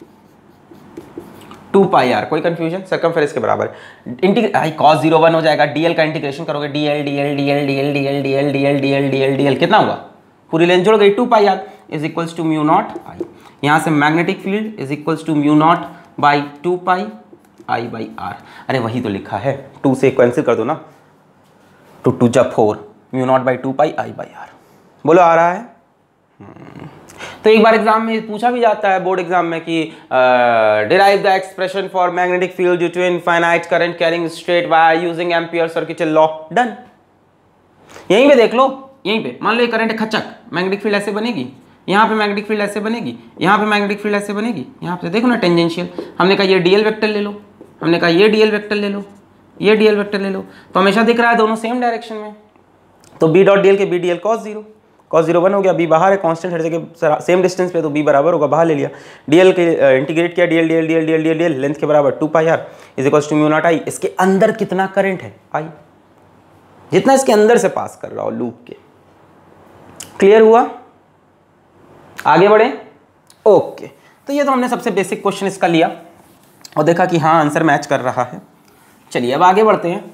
टू पाई आर, कोई कंफ्यूजन, सर्कमफेरेंस के बराबर। इंटीग्रेट कॉस जीरो वन हो जाएगा, डीएल का इंटीग्रेशन करोगे, dl dl dl dl dl dl dl dl dl dl कितना हुआ, पूरी लेंथ जुड़ गई, two pi R is equals to mu not I. यहाँ से magnetic field is equals to mu not by two pi I by R. अरे वही तो लिखा है, टू से कैंसिल कर दो ना, टू टू जा four, mu not by two pi I by R. बोलो आ रहा है? तो एक बार एग्जाम में पूछा भी जाता है, बोर्ड एग्जाम में, कि derive the expression for magnetic field due to infinite current carrying straight wire using Ampere circuital law. Done. यहीं पे देख लो, यहीं पे मान लो ये करंट खचक, मैग्नेटिक फील्ड ऐसे बनेगी, यहाँ पे मैग्नेटिक फील्ड ऐसे बनेगी, यहाँ पे मैग्नेटिक फील्ड ऐसे बनेगी, यहाँ पे देखो ना टेंजेंशियल। हमने कहा ये डीएल वेक्टर ले लो, हमने कहा ये डीएल वेक्टर ले लो, ये डीएल वेक्टर ले लो, तो हमेशा दिख रहा है दोनों सेम डायरेक्शन में। तो बी डॉट डीएल के B dl cos zero, cos zero one हो गया, बी बाहर है कांस्टेंट हर जगह सेम डिस्टेंस पे, तो बी बराबर होगा, बाहर ले लिया, डीएल के इंटीग्रेट किया, dl dl dl dl dl dl length के बराबर two pi R is equals to mu not I. इसके अंदर कितना करंट है, आई, जितना इसके अंदर से पास कर रहा हो लूप के। क्लियर हुआ? आगे बढ़े? ओके। तो ये तो हमने सबसे बेसिक क्वेश्चन इसका लिया और देखा कि हाँ आंसर मैच कर रहा है। चलिए अब आगे बढ़ते हैं,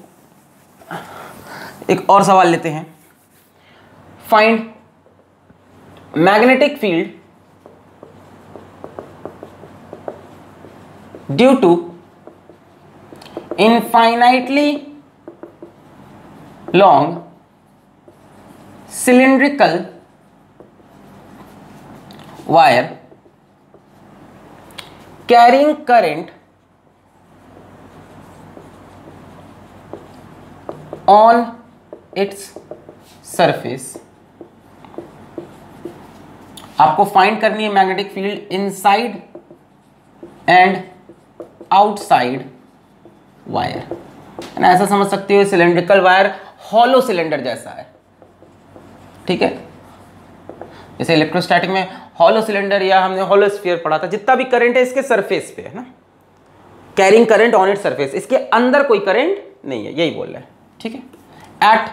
एक और सवाल लेते हैं। Find magnetic field due to infinitely long cylindrical wire carrying current on its surface। आपको फाइंड करनी है magnetic field inside and outside wire, ना ऐसा समझ सकते हो सिलेंड्रिकल वायर हॉलो सिलेंडर जैसा है, ठीक है। जैसे इलेक्ट्रोस्टैटिक में हॉलो सिलेंडर या हमने हॉलो स्फीयर पढ़ा था, जितना भी करंट है इसके सरफेस पे है ना, carrying current on it surface, इसके अंदर कोई करंट नहीं है, यही बोल रहा है, ठीक है। At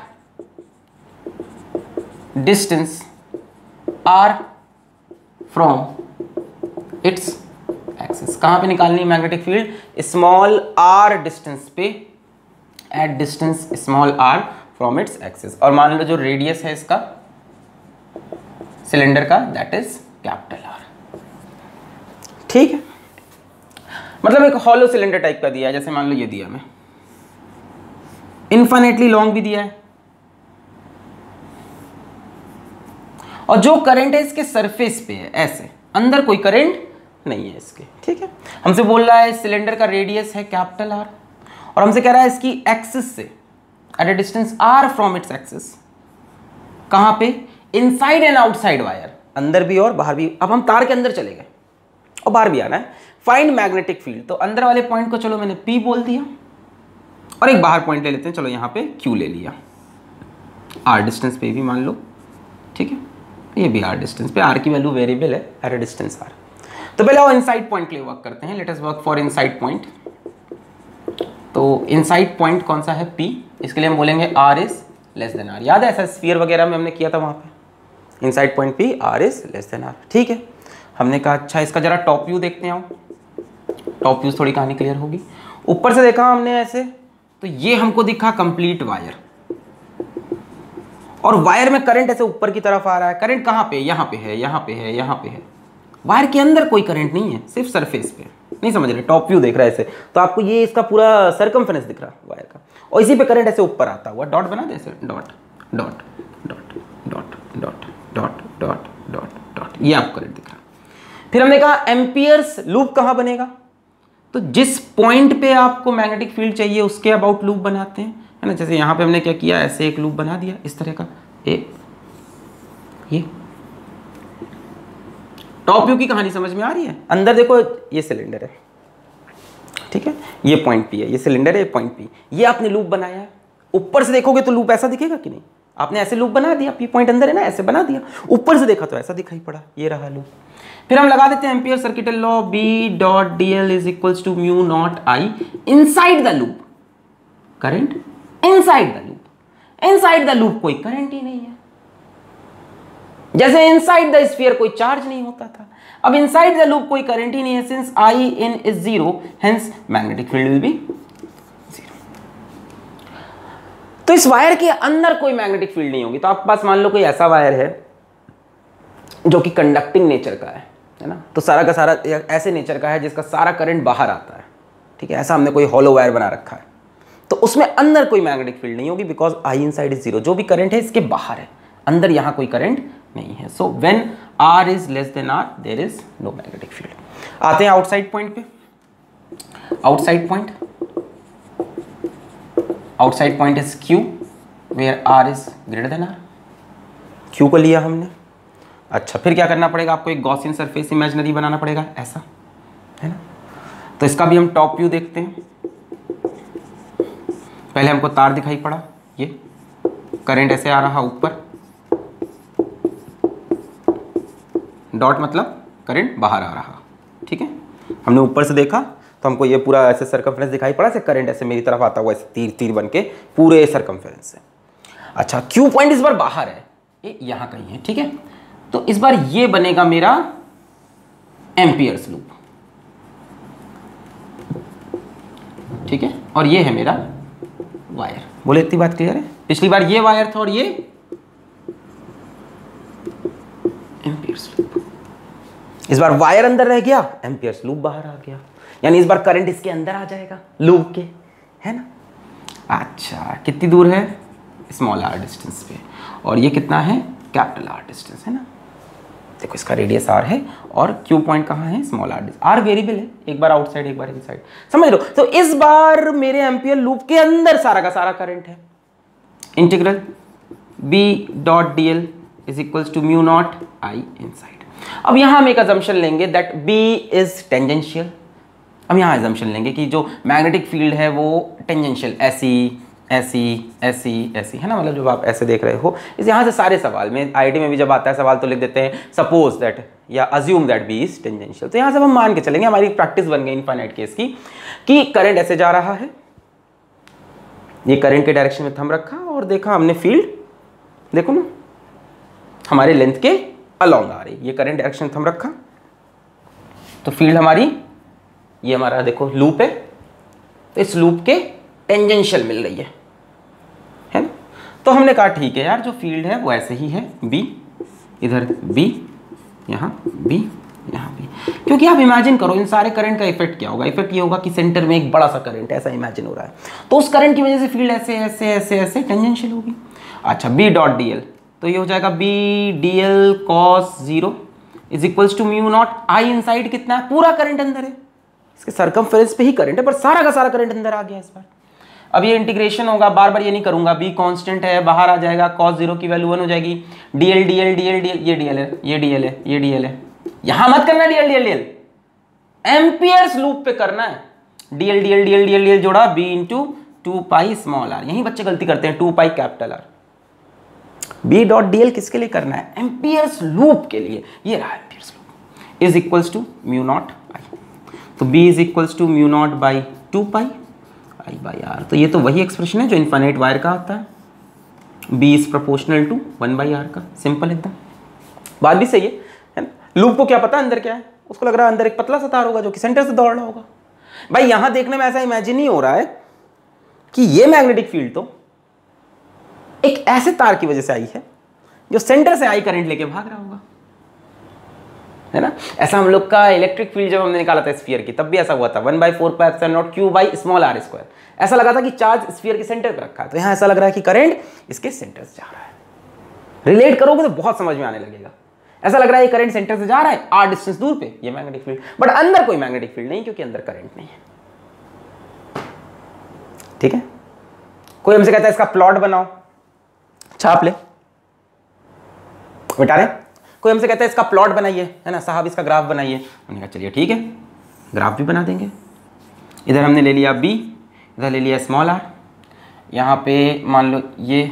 distance R from its axis, कहां पे निकालनी है magnetic field, small r distance पे, at distance small are from its axis. और मान लो जो रेडियस है इसका सिलेंडर का, दैट इज कैपिटल आर। ठीक है, मतलब एक हॉलो सिलेंडर टाइप का दिया है, जैसे मान लो ये दिया मैं, इनफाइनेटली लॉन्ग भी दिया है, और जो करंट है इसके सरफेस पे है, ऐसे अंदर कोई करंट नहीं है इसके। ठीक है, हमसे बोल रहा है सिलेंडर का रेडियस है कैपिटल आर, और हमसे कह रहा है इसकी एक्सिस से at a distance R from its axis, कहां पे, इनसाइड एंड आउटसाइड वायर, अंदर भी और बाहर भी। अब हम तार के अंदर चले गए और बाहर भी आना है। फाइंड मैग्नेटिक फील्ड, तो अंदर वाले पॉइंट को चलो मैंने P बोल दिया, और एक बाहर पॉइंट ले लेते हैं, चलो यहाँ पे Q ले लिया, R डिस्टेंस पे भी मान लो। ठीक है, ये भी R डिस्टेंस पे, R की वैल्यू वेरिएबल है एट अ डिस्टेंस R। तो पहले वो इनसाइड पॉइंट के लिए वर्क करते हैं, let us work for inside point. तो इनसाइड पॉइंट कौन सा है, P, इसके लिए हम बोलेंगे R is less than R। याद है ऐसा स्फीयर वगैरह में हमने किया था वहाँ पे, inside point P, R is less than R। ठीक है, हमने कहा अच्छा इसका जरा टॉप व्यू देखते हैं, टॉप व्यू थोड़ी कहानी क्लियर होगी। ऊपर से देखा हमने ऐसे, तो ये हमको दिखा कंप्लीट वायर, और वायर में करंट ऐसे ऊपर की तरफ आ रहा है। करंट कहाँ पे, यहाँ पे है, यहाँ पे है, यहाँ पे है, वायर के अंदर कोई करंट नहीं है, सिर्फ सरफेस पे। नहीं समझ रहे, टॉप व्यू देख रहा है ऐसे, तो आपको ये इसका पूरा सरकमफेरेंस दिख रहा है वायर का, और इसी पे करंट ऐसे ऊपर आता हुआ, डॉट बना दे ऐसे, dot dot dot dot dot dot dot dot dot, ये आपको करंट दिख रहा है। फिर हमने कहा एम्पियर्स लूप कहाँ बनेगा, तो जिस पॉइंट पे आपको मैग्नेटिक फील्ड चाहिए उसके अबाउट लूप बनाते हैं, है ना। जैसे यहाँ पे हमने क्या किया, ऐसे एक लूप बना दिया इस तरह का, एक ये। टॉप व्यू की कहानी समझ में आ रही है। अंदर देखो ये सिलेंडर है, ठीक है, ये पॉइंट पी है, ये सिलेंडर है, ये पॉइंट पी, ये आपने लूप बनाया है। ऊपर से देखोगे तो लूप ऐसा दिखेगा कि नहीं, आपने ऐसे लूप बना दिया, पी पॉइंट अंदर है ना, ऐसे बना दिया। ऊपर से देखा तो ऐसा दिखाई पड़ा, ये रहा लूप। फिर हम लगा देते हैं Ampere circuital law, B dot D L is equals to mu not I inside the loop, current inside the loop, inside the loop कोई करंट ही नहीं है। जैसे इनसाइड द स्फीयर कोई चार्ज नहीं होता था, अब इनसाइड द लूप कोई करंट ही नहीं है, since I in is zero, hence magnetic field will be zero. तो इस वायर के अंदर कोई मैग्नेटिक फील्ड नहीं होगी। तो आपके पास मान लो कोई ऐसा वायर है जो कि कंडक्टिंग नेचर का है, है ना, तो सारा का सारा ऐसे नेचर का है जिसका सारा करंट बाहर आता है, ठीक है। ऐसा हमने कोई हॉलो वायर बना रखा है, तो उसमें अंदर कोई मैग्नेटिक फील्ड नहीं होगी, because I inside is zero. जो भी करंट है इसके बाहर है, अंदर यहां कोई करंट नहीं है। So when R is less than R, there is no magnetic field. आते हैं आउटसाइड पॉइंट पे। Outside point, outside point is Q, where R is greater than R. Q को लिया हमने। अच्छा, फिर क्या करना पड़ेगा, आपको एक गॉसियन सरफेस इमेजिनरी बनाना पड़ेगा, ऐसा, है ना। तो इसका भी हम टॉप व्यू देखते हैं। पहले हमको तार दिखाई पड़ा, ये करंट ऐसे आ रहा ऊपर, डॉट मतलब करंट बाहर आ रहा, ठीक है। हमने ऊपर से देखा तो हमको ये पूरा ऐसे सरकमफेरेंस दिखाई पड़ा, ऐसे करंट ऐसे मेरी तरफ आता हुआ, ऐसे तीर तीर बन के पूरे सरकमफेरेंस से। अच्छा, क्यू पॉइंट इस बार बाहर है, ये यहाँ कहीं है, ठीक है। तो इस बार ये बनेगा मेरा एम्पियर्स लूप, ठीक है, और ये है मेरा वायर। बोले इतनी बात क्लियर है। पिछली बार ये वायर था और ये एम्पियर्स लूप। इस बार वायर अंदर रह गया, एम्पियर्स लूप बाहर आ गया, यानी इस बार करंट इसके अंदर आ जाएगा लूप के, है ना। अच्छा, कितनी दूर है, स्मॉल आर डिस्टेंस पे, और ये कितना है, कैपिटल आर डिस्टेंस, है ना। देखो इसका रेडियस आर है और क्यू पॉइंट कहाँ है, स्मॉल आर। आर वेरिएबल है, एक बार आउटसाइड एक बार इनसाइड, समझ लो। तो इस बार मेरे एम्पियर लूप के अंदर सारा का सारा करंट है। Integral B dot D L is equals to mu not I inside. अब यहां हम एक अजम्पशन लेंगे दैट बी इज टेंजेंशियल। अब यहां अजम्पशन लेंगे कि जो मैग्नेटिक फील्ड है वो टेंजेंशियल, ऐसी ऐसी ऐसी ऐसी, है ना। मतलब जब आप ऐसे देख रहे हो, इस यहाँ से सारे सवाल में, आईआईटी में भी जब आता है सवाल तो लिख देते हैं सपोज दैट या assume that B is tangential. तो यहाँ से हम मान के चलेंगे, हमारी प्रैक्टिस बन गई इनफाइनाइट केस की, कि करंट ऐसे जा रहा है, ये करंट के डायरेक्शन में थंब रखा और देखा हमने फील्ड, देखो ना हमारे लेंथ के अलॉन्ग आ रही, ये करंट डायरेक्शन में थंब रखा तो फील्ड हमारी, ये हमारा देखो लूप है, तो इस लूप के टेंजेंशियल मिल रही है, है ना। तो हमने कहा ठीक है यार, जो फील्ड है वो ऐसे ही है, बी इधर B, यहाँ B, यहाँ B। क्योंकि आप इमेजिन करो इन सारे करंट का इफेक्ट क्या होगा। इफेक्ट ये होगा कि सेंटर में एक बड़ा सा करंट ऐसा इमेजिन हो रहा है, तो उस करंट की वजह से फील्ड ऐसे ऐसे ऐसे ऐसे टेंजेंशियल होगी। अच्छा B डॉट डी एल, तो ये हो जाएगा B d L cos zero is equals to mu not I inside कितना है, पूरा करंट अंदर है, इसके सर्कमफेरेंस पे ही करंट है पर सारा का सारा करंट अंदर आ गया इस बार। अब ये इंटीग्रेशन होगा, बार बार ये नहीं करूंगा, b कांस्टेंट है बाहर आ जाएगा, cos जीरो की वैल्यू वन हो जाएगी, dl dl dl dl ये dl है, ये dl है, ये dl है, यहां मत करना dl dl dl, Ampere's loop पे करना है, dl dl dl dl dl जोड़ा b into two pi small r, यही बच्चे गलती करते हैं, two pi capital r। b dot dl किसके लिए करना है, एम्पियर्स लूप के लिए, ये रहा Ampere's loop, is equals to mu not I, तो b is equals to mu not by two pi I by R. तो ये तो वही एक्सप्रेशन है जो इनफाइनाइट वायर का आता है, b is proportional to one by R का, सिंपल एकदम, बात भी सही है, है ना। लूप को क्या पता अंदर क्या है, उसको लग रहा है अंदर एक पतला सा तार होगा जो कि सेंटर से दौड़ रहा होगा। भाई यहां देखने में ऐसा इमेजिन नहीं हो रहा है कि ये मैग्नेटिक फील्ड तो एक ऐसे तार की वजह से आई है जो सेंटर से आई करंट लेके भाग रहा होगा, है ना। ऐसा हम लोग का इलेक्ट्रिक फील्ड जब हमने निकाला था स्फीयर की, तब भी ऐसा हुआ था, one by four pi epsilon not Q by small R square, ऐसा लगा था कि चार्ज स्फीयर के सेंटर पे रखा है, तो यहाँ ऐसा लग रहा है कि करंट इसके सेंटर से जा रहा है। रिलेट करोगे तो बहुत समझ में आने लगेगा, ऐसा लग रहा है ये करंट सेंटर से जा रहा है आर डिस्टेंस दूर पे, ये मैग्नेटिक फील्ड, बट अंदर कोई मैग्नेटिक फील्ड नहीं क्योंकि अंदर करंट नहीं है। ठीक है, कोई हमसे कहता है इसका प्लॉट बनाओ, छाप ले, मिटा रहे। कोई हमसे कहता है इसका प्लॉट बनाइए, है ना साहब, इसका ग्राफ बनाइए, हमने कहा चलिए ठीक है ग्राफ भी बना देंगे। इधर हमने ले लिया b, इधर ले लिया स्मॉल आर, यहाँ पे मान लो ये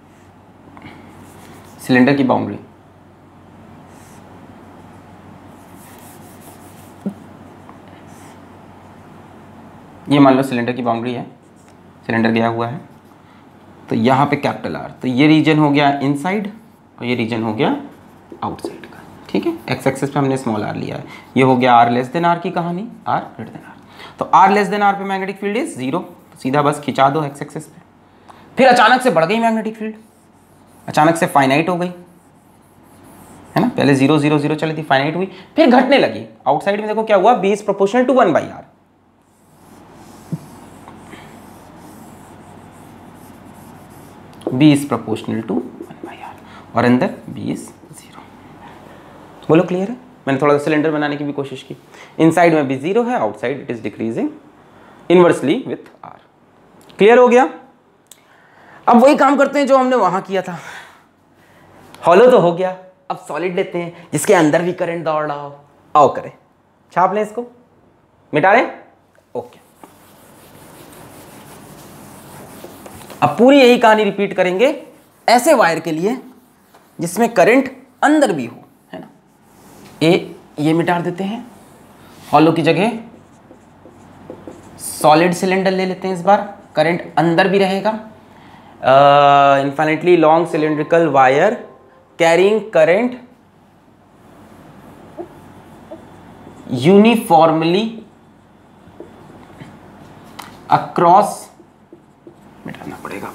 सिलेंडर की बाउंड्री, ये मान लो सिलेंडर की बाउंड्री है, सिलेंडर गया हुआ है, तो यहाँ पे कैपिटल आर, तो ये रीजन हो गया इनसाइड और ये रीजन हो गया आउटसाइड का। ठीक है, एक्स एक्सिस पे हमने स्मॉल आर लिया है, ये हो गया आर लेस देन आर की कहानी, आर ग्रेटर देन आर, तो आर लेस देन आर पे मैग्नेटिक फील्ड इज जीरो, तो सीधा बस खिंचा दो एक्स एक्सिस पे। फिर अचानक से बढ़ गई मैग्नेटिक फील्ड, अचानक से फाइनाइट हो गई, है ना, पहले जीरो जीरो जीरो चली थी, फाइनाइट हुई, फिर घटने लगी। आउटसाइड में देखो क्या हुआ, B is proportional to one by R, b is proportional to one by R, और अंदर b इज जीरो। बोलो क्लियर है। मैंने थोड़ा सा सिलेंडर बनाने की भी कोशिश की, इनसाइड में भी जीरो है, outside it is decreasing inversely with r। Clear हो गया। अब वही काम करते हैं जो हमने वहां किया था, हॉलो तो हो गया, अब सॉलिड लेते हैं जिसके अंदर भी करंट दौड़ रहा हो, आओ करें, छाप लें इसको, मिटा लें, ओके। अब पूरी यही कहानी रिपीट करेंगे ऐसे वायर के लिए जिसमें करंट अंदर भी हो, है ना। ए ये मिटा देते हैं, हॉलो की जगह सॉलिड सिलेंडर ले लेते हैं, इस बार करंट अंदर भी रहेगा। Infinitely long cylindrical wire carrying current uniformly across, मिटाना पड़ेगा,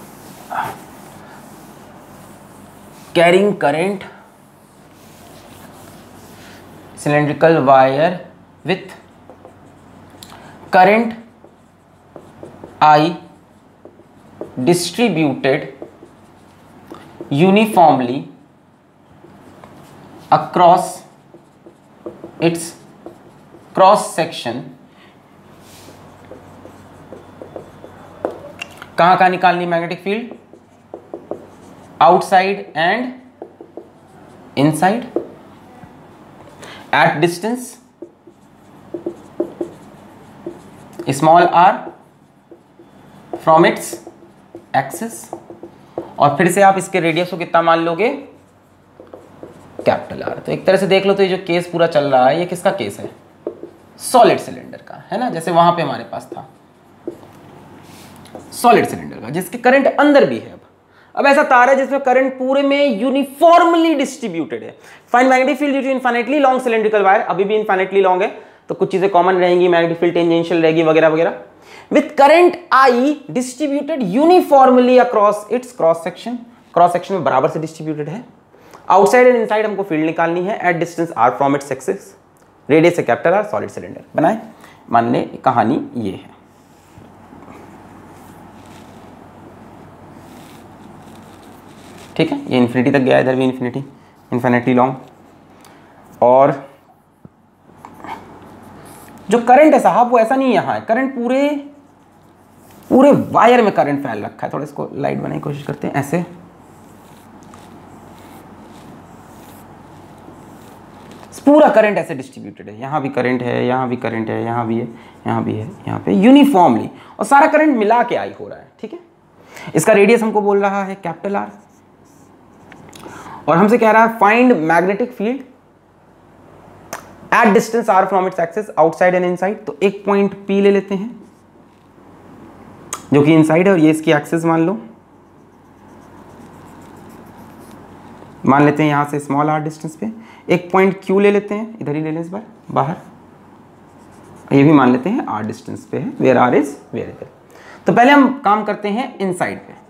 carrying current cylindrical wire with current I distributed uniformly across its cross section। कहाँ कहाँ निकालनी magnetic field, outside and inside, at distance small are from its axis, और फिर से आप इसके रेडियस को कितना मान लोगे, कैपिटल आर। तो एक तरह से देख लो तो ये जो केस पूरा चल रहा है ये किसका केस है, सॉलिड सिलेंडर का, है ना, जैसे वहां पे हमारे पास था सॉलिड सिलेंडर का जिसके करंट अंदर भी है। अब अब ऐसा तार है जिसमें करंट पूरे में यूनिफॉर्मली डिस्ट्रीब्यूटेड है। Find magnetic field due to infinitely long cylindrical wire, अभी भी इनफाइनाइटली लॉन्ग है तो कुछ चीजें कॉमन रहेंगी, मैग्नेटिक फील्ड टेंजेंशियल रहेगी वगैरह वगैरह, with current I distributed uniformly across its cross section, cross section में बराबर से डिस्ट्रीब्यूटेड है, आउटसाइड एंड इनसाइड हमको फील्ड निकालनी है at distance R from its axis, radius है कैपिटल आर, सॉलिड सिलेंडर बनाए। मान ले कहानी ये है, ठीक है, ये इन्फिनिटी तक गया, इधर भी इन्फिनिटी, इन्फिनिटी लॉन्ग। और जो करंट है साहब वो ऐसा नहीं है, यहाँ है करंट, पूरे पूरे वायर में करंट फैल रखा है। थोड़ा इसको लाइट बनाने की कोशिश करते हैं, ऐसे पूरा करंट ऐसे डिस्ट्रीब्यूटेड है, यहाँ भी करंट है, यहाँ भी करंट है, यहाँ भी है, यहाँ भी है, यहाँ पे यूनिफॉर्मली, और सारा करंट मिला के आई हो रहा है, ठीक है। इसका रेडियस हमको बोल रहा है कैपिटल आर, और हमसे कह रहा है find magnetic field at distance R from its axis outside and inside. तो एक पॉइंट पी ले लेते हैं जो कि इनसाइड है, और ये इसकी एक्सिस मान लो, मान लेते हैं यहां से स्मॉल आर डिस्टेंस पे। एक पॉइंट क्यू ले लेते हैं, इधर ही ले लें इस बार बाहर, ये भी मान लेते हैं आर डिस्टेंस पे है, वेयर आर इज वेरिएबल। तो पहले हम काम करते हैं इनसाइड पे,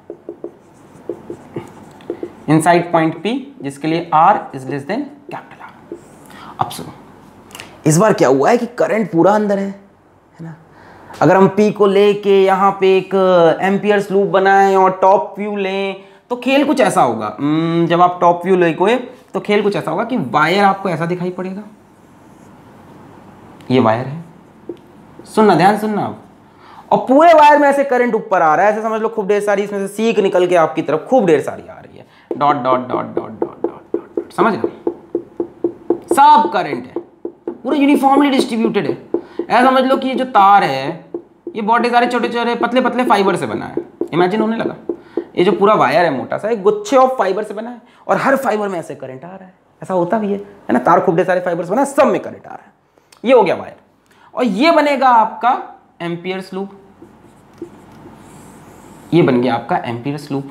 इनसाइड पॉइंट पी जिसके लिए R is less than capital R. अब सुनो, इस बार क्या हुआ है कि करंट पूरा अंदर है, है ना। अगर हम पी को लेके यहाँ पे एक एम्पियर्स लूप बनाएं और टॉप व्यू लें तो खेल कुछ ऐसा होगा, जब आप टॉप व्यू लेके तो खेल कुछ ऐसा होगा कि वायर आपको ऐसा दिखाई पड़ेगा, ये वायर है, सुनना ध्यान सुनना अब, और पूरे वायर में ऐसे करंट ऊपर आ रहा है, ऐसे समझ लो खूब ढेर सारी इसमें से सीख निकल के आपकी तरफ खूब ढेर सारी आ रही है, dot dot dot dot dot dot dot, समझ लो सब करंट है, पूरा यूनिफॉर्मली डिस्ट्रीब्यूटेड है। ऐसा समझ लो कि ये जो तार है ये बहुत सारे छोटे छोटे पतले पतले फाइबर से बना है, इमेजिन होने लगा, ये जो पूरा वायर है मोटा सा एक गुच्छे ऑफ फाइबर से बना है, और हर फाइबर में ऐसे करंट आ रहा है, ऐसा होता भी है, है ना, तार खूब ढेर सारे फाइबर से बना है, सब में करंट आ रहा है, ये हो गया वायर। और ये बनेगा आपका एम्पियर्स लूप, ये बन गया आपका एम्पियर्स लूप।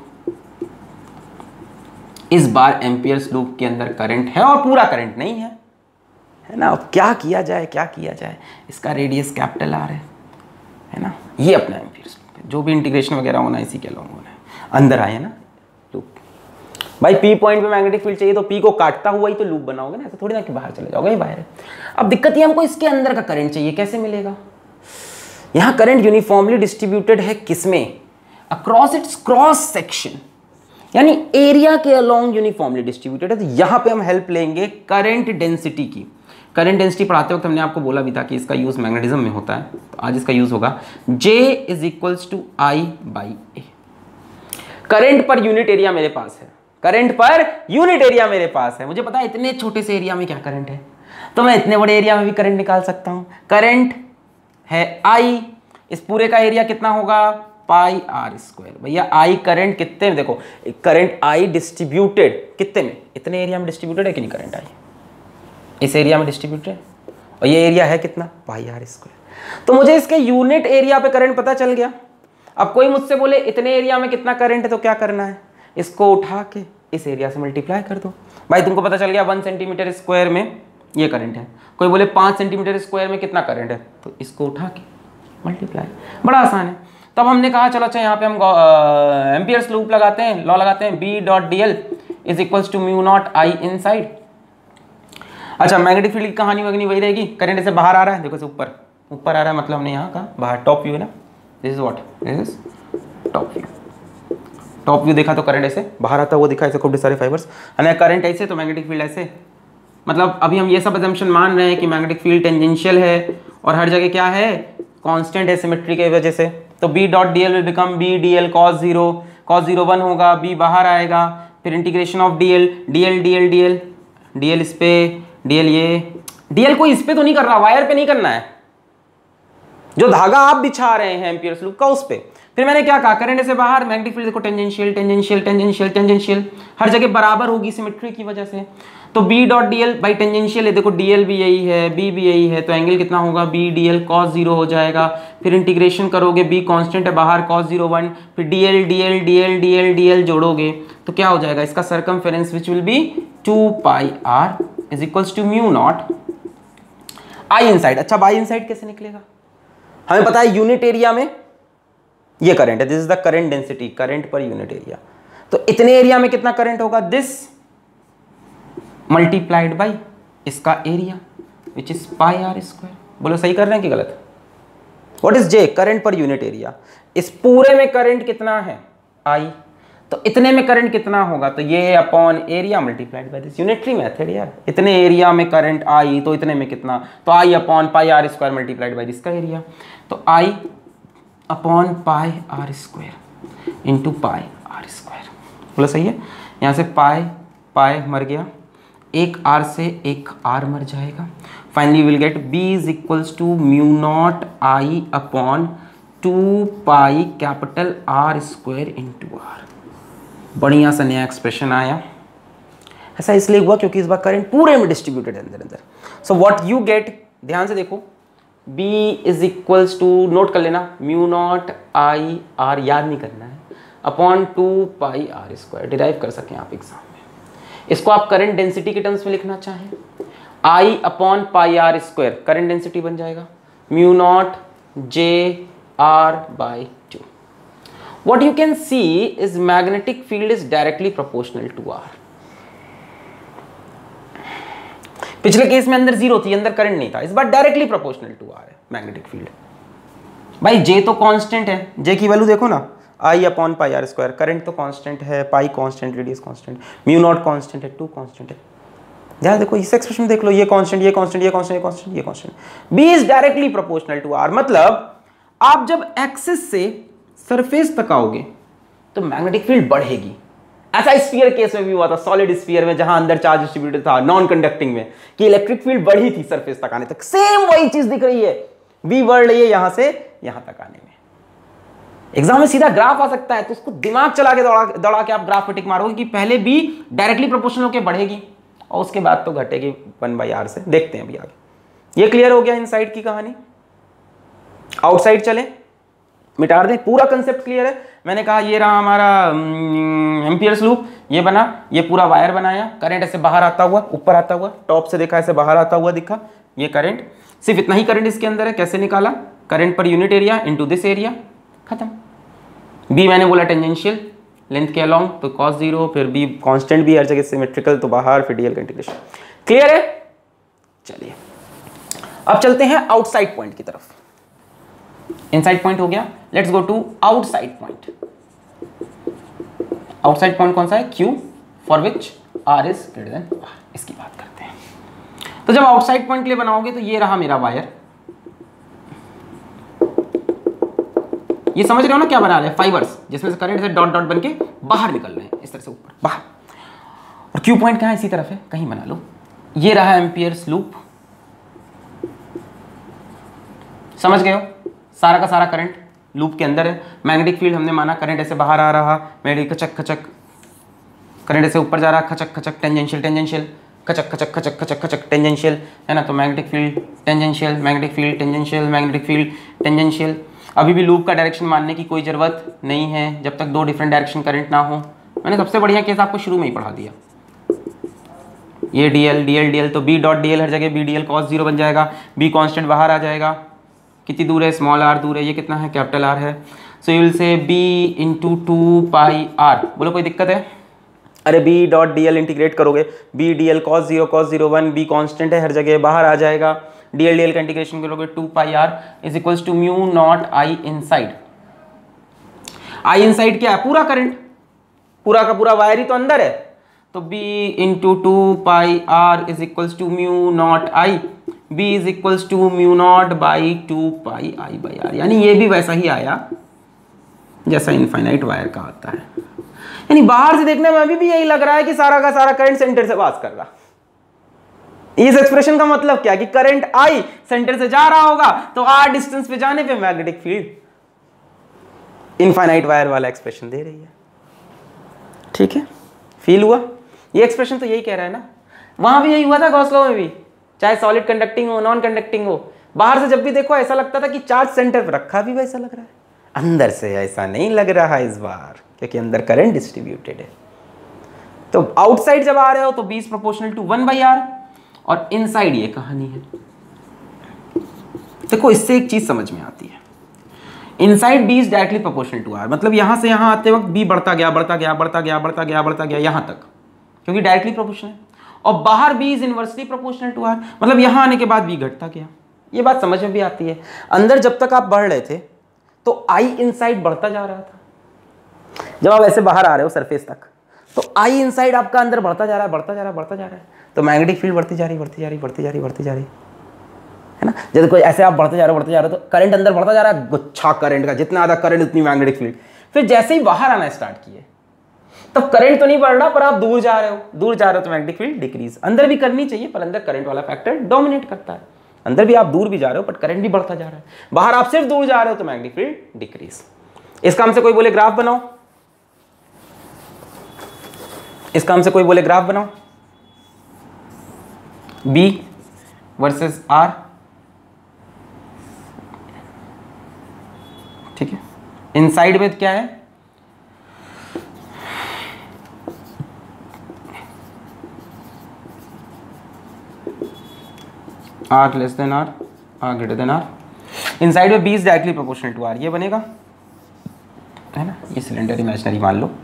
इस बार एम्पियर्स लूप के अंदर करंट है और पूरा करंट नहीं है, है ना। अब क्या किया जाए, क्या किया जाए, इसका रेडियस कैपिटल आर है, है ना, ये अपना एम्पियर्स लूप है, जो भी इंटीग्रेशन वगैरह होना इसी के अलॉन्ग होना है, अंदर आए ना लूप। भाई पी पॉइंट पे मैग्नेटिक फील्ड चाहिए तो पी को काटता हुआ ही तो लूप बनाओगे ना, ऐसा थोड़ी ना कि बाहर चले जाओगे, ये बाहर है। अब दिक्कत ये हमको इसके अंदर का करंट चाहिए, कैसे मिलेगा। यहाँ करंट यूनिफॉर्मली डिस्ट्रीब्यूटेड है किसमें, अक्रॉस इट्स क्रॉस सेक्शन, यानी एरिया के अलोंग यूनिफॉर्मली डिस्ट्रीब्यूटेड है। तो यहाँ पे हम हेल्प लेंगे करंट डेंसिटी की। करंट डेंसिटी पढ़ाते वक्त हमने आपको बोला भी था कि इसका यूज मैग्नेटिज्म में होता है, तो आज इसका यूज होगा J is equals to I by A. Current पर यूनिट एरिया मेरे पास है, करंट पर यूनिट एरिया मेरे पास है, मुझे पता है इतने छोटे से एरिया में क्या करंट है, तो मैं इतने बड़े एरिया में भी करंट निकाल सकता हूं। करंट है I, इस पूरे का एरिया कितना होगा, पाई आर स्क्वायर। भैया आई करंट कितने में, देखो करंट आई डिस्ट्रीब्यूटेड कितने में, इतने एरिया में डिस्ट्रीब्यूटेड है कि नहीं करंट आई, इस एरिया में डिस्ट्रीब्यूटेड, और ये एरिया है कितना, पाई आर स्क्वायर। तो मुझे इसके यूनिट एरिया पे करंट पता चल गया। अब कोई मुझसे बोले इतने एरिया में कितना करंट है, तो क्या करना है, इसको उठा के इस एरिया से मल्टीप्लाई कर दो। भाई तुमको पता चल गया वन सेंटीमीटर स्क्वायर में ये करंट है, कोई बोले पाँच सेंटीमीटर स्क्वायर में कितना करंट है, तो इसको उठा के मल्टीप्लाई, बड़ा आसान है। तब हमने कहा चलो अच्छा यहाँ पे हम एम्पियर्स लूप लगाते हैं, लॉ लगाते हैं, B dot D L is equals to mu not I inside. अच्छा मैग्नेटिक फील्ड की कहानी वगनी वही रहेगी, करंट ऐसे बाहर आ रहा है, देखो इसे ऊपर ऊपर आ रहा है, मतलब हमने यहाँ कहा बाहर, टॉप व्यू है ना, this is what, this is top view. Top view देखा तो करंट ऐसे बाहर आता हुआ दिखा, ऐसे खूब सारे फाइबर्स, है करंट ऐसे तो मैग्नेटिक फील्ड ऐसे। मतलब अभी हम ये सब अजम्पशन मान रहे हैं कि मैग्नेटिक फील्ड टेंजेंशियल है और हर जगह क्या है, कांस्टेंट है सिमेट्री की वजह से। तो B dot D L will become B D L cos zero, cos zero one होगा, बी बाहर आएगा, फिर integration of D L, D L D L D L D L इस पे, डी एल ये, डी एल कोई इस पे तो नहीं कर रहा, वायर पे नहीं करना है, जो धागा आप बिछा रहे हैं एम्पियर्स लूप का उस पे। फिर मैंने क्या कहा, करंट से बाहर, मैग्नेटिक फील्ड देखो टेंजेंशियल टेंजेंशियल टेंजेंशियल टेंजेंशियल, हर जगह बराबर होगी सिमेट्री की वजह से। तो B dot D L by tangential है, देखो डी एल भी यही है, बी भी यही है, तो एंगल कितना होगा, B D L cos zero हो जाएगा। फिर इंटीग्रेशन करोगे, बी कांस्टेंट है बाहर, कॉस जीरो वन, फिर D L D L D L D L D L जोड़ोगे तो क्या हो जाएगा, इसका circumference which will be two pi R is equals to mu not I inside. अच्छा बाई इनसाइड कैसे निकलेगा, हमें पता है यूनिट एरिया में ये करंट है, this is the current density, current पर यूनिट एरिया। तो इतने एरिया में कितना करंट होगा, दिस मल्टीप्लाइड बाई इसका area which is pi R square. बोलो सही कर रहे हैं कि गलत? What is J? करंट पर यूनिट एरिया। इस पूरे में करंट कितना है? आई। तो इतने में करंट कितना होगा? तो ये upon area multiplied by this, unitary method यार। इतने एरिया में करंट आई तो इतने में कितना, तो I upon pi R square multiplied by this का एरिया। तो I upon pi R square into pi R square. बोलो सही है? यहाँ से पाई पाई मर गया, एक आर से एक आर मर जाएगा। Finally will get B is equals to mu not I upon two pi capital R square into R. बढ़िया सा नया एक्सप्रेशन आया। ऐसा इसलिए हुआ क्योंकि इस बार करंट पूरे में डिस्ट्रीब्यूटेड है अंदर अंदर। सो व्हाट यू गेट, ध्यान से देखो, B is equals to, note कर लेना, म्यू नॉट आई आर, याद नहीं करना है, upon two pi R square. Derive कर सकें आप एग्जाम में। इसको आप करंट डेंसिटी के टर्म्स में लिखना चाहें, I upon pi R square current density बन जाएगा, mu naught J R by two. What you can see is magnetic field is directly proportional to R. पिछले केस में अंदर जीरो थी, अंदर करंट नहीं था, इस बार डायरेक्टली प्रोपोर्शनल टू आर है मैग्नेटिक फील्ड। भाई जे तो कांस्टेंट है, जे की वैल्यू देखो ना, I upon pi R square. Current तो कांस्टेंट है, pi constant, radius constant, mu naught constant है, टू कांस्टेंट है। ध्यान देखो इस एक्सप्रेशन देख लो, ये कांस्टेंट, ये कांस्टेंट, ये कांस्टेंट, ये कांस्टेंट, ये constant. B is directly proportional to R. मतलब आप जब एक्सिस से सरफेस तक आओगे तो मैग्नेटिक फील्ड बढ़ेगी। ऐसा स्फीयर केस में भी हुआ था, सॉलिड स्फीयर में, जहां अंदर चार्ज डिस्ट्रीब्यूटेड था, नॉन कंडक्टिंग में, कि इलेक्ट्रिक फील्ड बढ़ी थी सरफेस तक आने तक। सेम वही चीज दिख रही है, वी बढ़ रही है यहां से यहां तक आने में। एग्जाम में सीधा ग्राफ आ सकता है, तो उसको दिमाग चला के दौड़ा दौड़ा के आप ग्राफ पे टिक मारोगे कि पहले बी डायरेक्टली प्रोपोर्शनल होकर बढ़ेगी और उसके बाद तो घटेगी वन बाई आर से। देखते हैं अभी आगे। ये क्लियर हो गया इनसाइड की कहानी। आउटसाइड चले, मिटा दें, पूरा कंसेप्ट क्लियर है। मैंने कहा ये रहा हमारा एम्पियर्स लूप, ये बना, ये पूरा वायर बनाया, करंट ऐसे बाहर आता हुआ, ऊपर आता हुआ, टॉप से देखा ऐसे बाहर आता हुआ दिखा, ये करंट, सिर्फ इतना ही करंट इसके अंदर है। कैसे निकाला? करंट पर unit area into this area, खत्म। बी मैंने बोला टेंजेंशियल लेंथ के अलॉन्ग, तो कॉस जीरो, फिर बी कांस्टेंट भी हर जगह सिमेट्रिकल, तो बाहर, फिर डीएल का इंटीग्रेशन। क्लियर है? चलिए अब चलते हैं आउटसाइड पॉइंट की तरफ। इनसाइड पॉइंट हो गया, let's go to outside point. Outside point कौन सा है? Q for which R is greater than R। इसकी बात करते हैं। तो जब आउटसाइड पॉइंट के लिए बनाओगे तो ये रहा मेरा वायर, ये समझ रहे हो ना क्या बना रहे हैं? फाइबर्स, जिसमें से करंट से डॉट डॉट बन के बाहर निकल रहे हैं, इस तरह से ऊपर बाहर। और Q पॉइंट कहां है? इसी तरफ है, कहीं बना लो। ये रहा एम्पियर्स लूप, समझ गए हो? सारा का सारा करंट लूप के अंदर है। मैग्नेटिक फील्ड हमने माना, करंट ऐसे बाहर आ रहा, मैग्नेटिक खचक खचक, करंट ऐसे ऊपर जा रहा, खचक खचक, टेंजेंशियल टेंजेंशियल, खचक खचक खचक खचक खचक, टेंजेंशियल, है ना? तो magnetic field tangential, magnetic field tangential, magnetic field tangential. अभी भी लूप का डायरेक्शन मानने की कोई जरूरत नहीं है जब तक दो डिफरेंट डायरेक्शन करंट ना हो। मैंने सबसे बढ़िया केस आपको शुरू में ही पढ़ा दिया। ये D L D L D L, तो बी डॉट डी एल हर जगह B D L cos zero बन जाएगा, बी कॉन्स्टेंट बाहर आ जाएगा। कितनी दूर है? स्मॉल आर दूर है, ये कितना है? कैपिटल आर है। So you will say B into two pi R. बोलो कोई दिक्कत है? अरे B dot D L integrate करोगे, B D L cos zero cos zero one, B constant है हर जगह बाहर आ जाएगा, डी एल डी एल का इंटीग्रेशन करोगे, two pi R is equals to mu not I inside. I inside क्या है? पूरा करंट, पूरा का पूरा वायर ही तो अंदर है, तो b into two pi R is equals to mu not I, b is equals to mu not by two pi I by R. यानी ये भी वैसा ही आया जैसा इनफाइनाइट वायर का आता है। यानी बाहर से देखने में अभी भी यही लग रहा है कि सारा का सारा करंट सेंटर से पास कर रहा। इस एक्सप्रेशन का मतलब क्या? कि करंट आई सेंटर से जा रहा होगा तो आर डिस्टेंस पे जाने पे मैग्नेटिक फील्ड इनफाइनाइट वायर वाला एक्सप्रेशन दे रही है। ठीक है, फील हुआ? ये एक्सप्रेशन तो यही कह रहा है ना, वहां भी यही हुआ था गॉस लॉ में भी, चाहे सॉलिड कंडक्टिंग हो नॉन कंडक्टिंग हो, बाहर से जब भी देखो ऐसा लगता था कि चार्ज सेंटर पर रखा भी वैसा लग रहा है, अंदर से ऐसा नहीं लग रहा है इस बार, क्योंकि अंदर करंट डिस्ट्रीब्यूटेड है। तो आउटसाइड जब आ रहे हो तो B is proportional to one by R, और इनसाइड ये कहानी है। देखो इससे एक चीज समझ में आती है, inside B is directly proportional to R, मतलब यहां से यहां आते वक्त बी बढ़ता गया बढ़ता गया बढ़ता गया बढ़ता गया बढ़ता गया यहां तक, क्योंकि डायरेक्टली प्रोपोर्शनल है। और बाहर B is inversely proportional to R, मतलब यहाँ आने के बाद B घटता गया। ये बात समझ में भी आती है। अंदर जब तक आप बढ़ रहे थे तो I इनसाइड बढ़ता जा रहा था, जब आप ऐसे बाहर आ रहे हो सरफेस तक तो I इनसाइड आपका अंदर बढ़ता जा रहा है, बढ़ता जा रहा है, बढ़ता जा रहा है, तो मैग्नेटिक फील्ड बढ़ती जा रही बढ़ती जा रही बढ़ती जा रही बढ़ती जा रही है ना। जैसे कोई ऐसे आप बढ़ते जा रहे हो बढ़ते जा रहे हो तो करंट अंदर बढ़ता जा रहा है, गुच्छा करंट का, जितना ज़्यादा करंट उतनी मैग्नेटिक फील्ड। फिर जैसे ही बाहर आना स्टार्ट किए तब करंट तो नहीं बढ़ रहा, पर आप दूर जा रहे हो, दूर जा रहे हो तो मैग्नेटिक फील्ड डिक्रीज। अंदर भी करनी चाहिए पर अंदर करंट वाला फैक्टर डोमिनेट करता है। अंदर भी आप दूर भी जा रहे हो बट करंट भी बढ़ता जा रहा है, बाहर आप सिर्फ दूर जा रहे हो तो मैग्नेटिक फील्ड डिक्रीज। इस काम से कोई बोले ग्राफ बनाओ, इस काम से कोई बोले ग्राफ बनाओ, B वर्सेस R, ठीक है। इनसाइड में क्या है, R less than R, R greater than R। Inside में B is directly proportional to R, ये बनेगा है ना। ये सिलेंडर इमेजिनरी मान लो।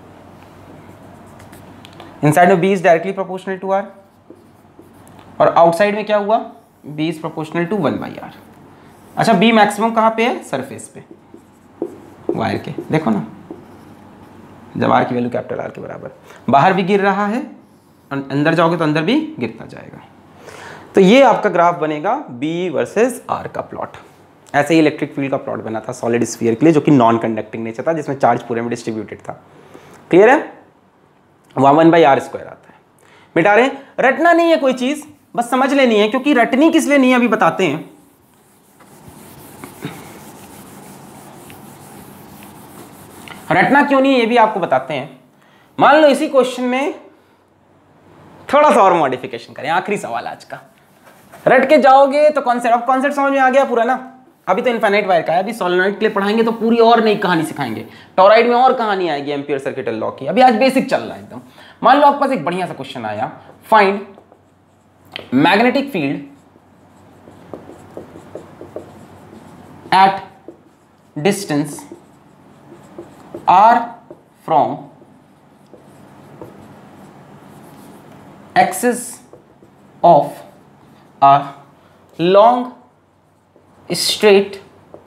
इनसाइड में B is directly proportional to R और आउटसाइड में क्या हुआ, B is proportional to one by R. अच्छा, B मैक्सिमम कहाँ पे है, सरफेस पे वायर के, देखो ना, जब R की वैल्यू कैपिटल R के बराबर, बाहर भी गिर रहा है, अंदर जाओगे तो अंदर भी गिरता जाएगा। तो ये आपका ग्राफ बनेगा B वर्सेस R का प्लॉट। ऐसे ही इलेक्ट्रिक फील्ड का प्लॉट बना था सॉलिड स्फीयर के लिए, जो कि नॉन कंडक्टिंग नेचर था, जिसमें चार्ज पूरे में डिस्ट्रीब्यूटेड था। क्लियर है, वहाँ वन बाई आर स्क्वायर आता है। मिटा रहे हैं, रटना नहीं है कोई चीज, बस समझ लेनी है, क्योंकि रटनी किस लिए नहीं है अभी बताते हैं। रटना क्यों नहीं है ये भी आपको बताते हैं। मान लो इसी क्वेश्चन में थोड़ा सा और मॉडिफिकेशन करें, आखिरी सवाल आज का। रट के जाओगे तो कॉन्सेप्ट, अब कॉन्सेप्ट समझ में आ गया पूरा ना। अभी तो इनफाइनाइट वायर का है, अभी सोलेनॉइड के लिए पढ़ाएंगे तो पूरी और नई कहानी सिखाएंगे। टॉरॉइड में और कहानी आएगी एम्पियर सर्किटल लॉ की, अभी आज बेसिक चल रहा है एकदम। मान लो आपके पास एक बढ़िया सा क्वेश्चन आया, find magnetic field at distance r from axis of a long straight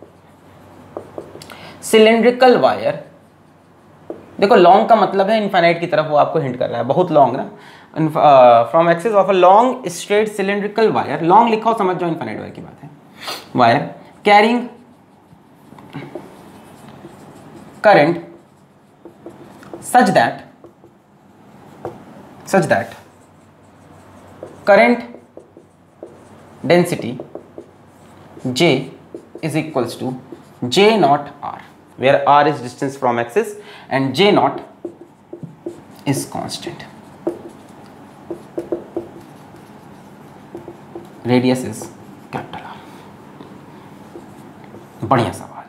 cylindrical wire। देखो लॉन्ग का मतलब है इनफाइनाइट की तरफ, वो आपको हिंट कर रहा है, बहुत लॉन्ग ना। From axis of a long straight cylindrical wire, long लिखा हो समझ जाओ इनफाइनाइट वायर की बात है। Wire carrying current such that such that current density J is equals to J naught R, where R is distance from axis and J naught is constant, radius is capital R। बढ़िया सवाल,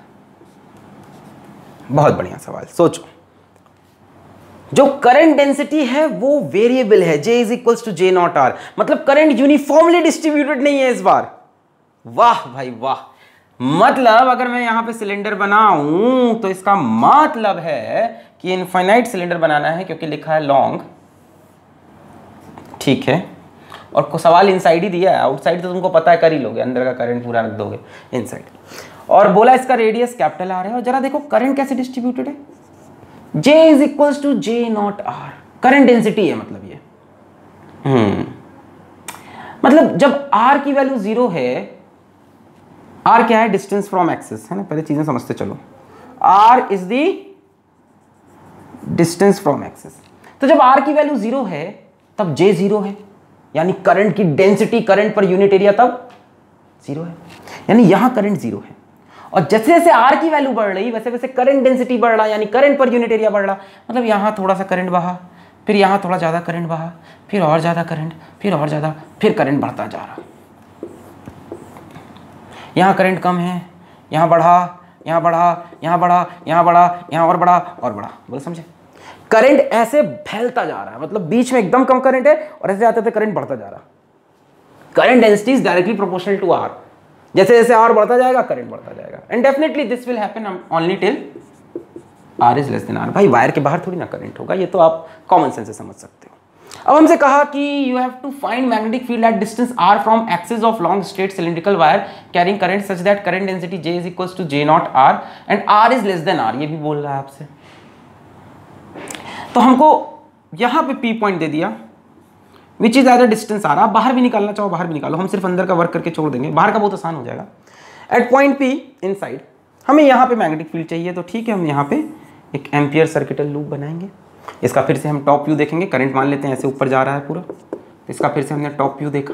बहुत बढ़िया सवाल। सोचो, जो current density है वो variable है, J is equals to J naught R, मतलब करंट यूनिफॉर्मली डिस्ट्रीब्यूटेड नहीं है इस बार। वाह भाई वाह, मतलब अगर मैं यहां पे सिलेंडर बनाऊं तो इसका मतलब है कि इनफाइनाइट सिलेंडर बनाना है, क्योंकि लिखा है लॉन्ग, ठीक है। और को सवाल इनसाइड ही दिया है, आउटसाइड तो तुमको पता है कर ही लोगे, अंदर का करंट पूरा रख दोगे, इनसाइड। और बोला इसका रेडियस कैपिटल आर है, और जरा देखो करंट कैसे डिस्ट्रीब्यूटेड है, J is equals to J naught R, current density है मतलब ये। हम्म मतलब जब R की वैल्यू जीरो है, R क्या है, डिस्टेंस फ्रॉम एक्सिस है ना, पहले चीजें समझते चलो। R is the distance from axis, तो जब R की वैल्यू जीरो है तब J जीरो है, यानी करंट की डेंसिटी करंट पर यूनिट एरिया तब जीरो है, यानी यहां करंट जीरो है। और जैसे जैसे R की वैल्यू बढ़ रही वैसे वैसे करंट डेंसिटी बढ़ रहा, यानी करंट पर यूनिट एरिया बढ़ रहा। मतलब यहाँ थोड़ा सा करंट बहा, फिर यहाँ थोड़ा ज़्यादा करंट बहा, फिर और ज़्यादा करंट, फिर और ज़्यादा, फिर करंट बढ़ता जा रहा। यहाँ करंट कम है, यहाँ बढ़ा, यहाँ बढ़ा, यहाँ बढ़ा, यहाँ बढ़ा, यहाँ और बढ़ा और बढ़ा, बोलो समझे। करंट ऐसे फैलता जा रहा है, मतलब बीच में एकदम कम करंट है और ऐसे आते आते करंट बढ़ता जा रहा। Current density is directly proportional to R, जैसे जैसे R बढ़ता जाएगा करंट बढ़ता जाएगा। And definitely this will happen only till R is less than R। भाई वायर के बाहर थोड़ी ना करंट होगा, ये तो आप कॉमन सेंस से समझ सकते हो। अब हमसे कहा कि you have to find magnetic field at distance R from axis of long straight cylindrical wire carrying current such that current density J is equals to J naught R and R is less than R, ये भी बोल रहा है आपसे। तो हमको यहां पे P पॉइंट दे दिया which is at distance R. आप बाहर भी निकालना चाहो बाहर भी निकालो, हम सिर्फ अंदर का वर्क करके छोड़ देंगे, बाहर का बहुत आसान हो जाएगा। एट पॉइंट P इनसाइड हमें यहाँ पे मैग्नेटिक फील्ड चाहिए, तो ठीक है हम यहाँ पे एक एम्पियर सर्किटल लूप बनाएंगे। इसका फिर से हम टॉप व्यू देखेंगे, करंट मान लेते हैं ऐसे ऊपर जा रहा है पूरा, तो इसका फिर से हमने टॉप व्यू देखा,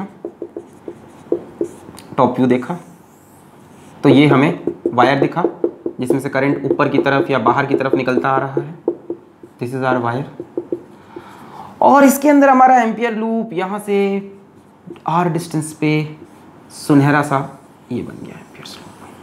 टॉप व्यू देखा तो ये हमें वायर दिखा जिसमें से करंट ऊपर की तरफ या बाहर की तरफ निकलता आ रहा है, दिस इज आवर वायर। और इसके अंदर हमारा एम्पियर लूप यहाँ से आर डिस्टेंस पे सुनहरा सा ये बन गया एम्पियर लूप।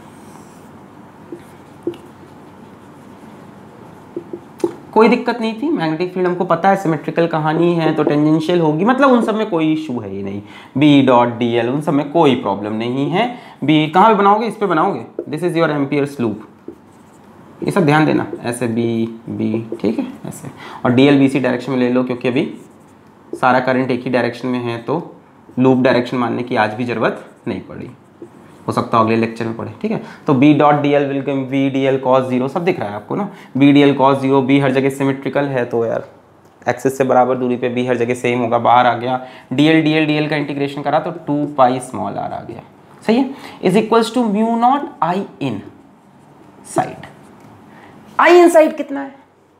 कोई दिक्कत नहीं थी, मैग्नेटिक फील्ड हमको पता है सिमेट्रिकल कहानी है तो टेंजेंशियल होगी, मतलब उन सब में कोई इशू है ही नहीं। बी डॉट डी एल उन सब में कोई प्रॉब्लम नहीं है। बी कहाँ पे बनाओगे, इस पे बनाओगे, this is your Ampere's loop, ये सब ध्यान देना, ऐसे बी बी ठीक है ऐसे, और D L B C direction में ले लो क्योंकि अभी सारा करंट एक ही डायरेक्शन में है तो लूप डायरेक्शन मानने की आज भी ज़रूरत नहीं पड़ी, हो सकता है अगले लेक्चर में पढ़े, ठीक है। तो B dot D L will come V D L cos zero, सब दिख रहा है आपको ना, B D L cos zero, B हर जगह सिमेट्रिकल है तो यार एक्सिस से बराबर दूरी पे बी हर जगह सेम होगा, बाहर आ गया। D L D L D L का इंटीग्रेशन करा तो टू पाई स्मॉल आर आ गया, सही है, is equals to mu not I inside. I inside कितना है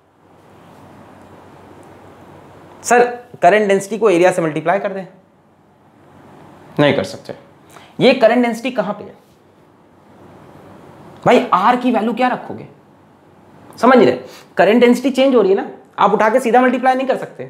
सर? करंट डेंसिटी को एरिया से मल्टीप्लाई कर दे, नहीं कर सकते। ये करंट डेंसिटी कहां पे है भाई? आर की वैल्यू क्या रखोगे, समझ रहे? करंट डेंसिटी चेंज हो रही है ना, आप उठा के सीधा मल्टीप्लाई नहीं कर सकते,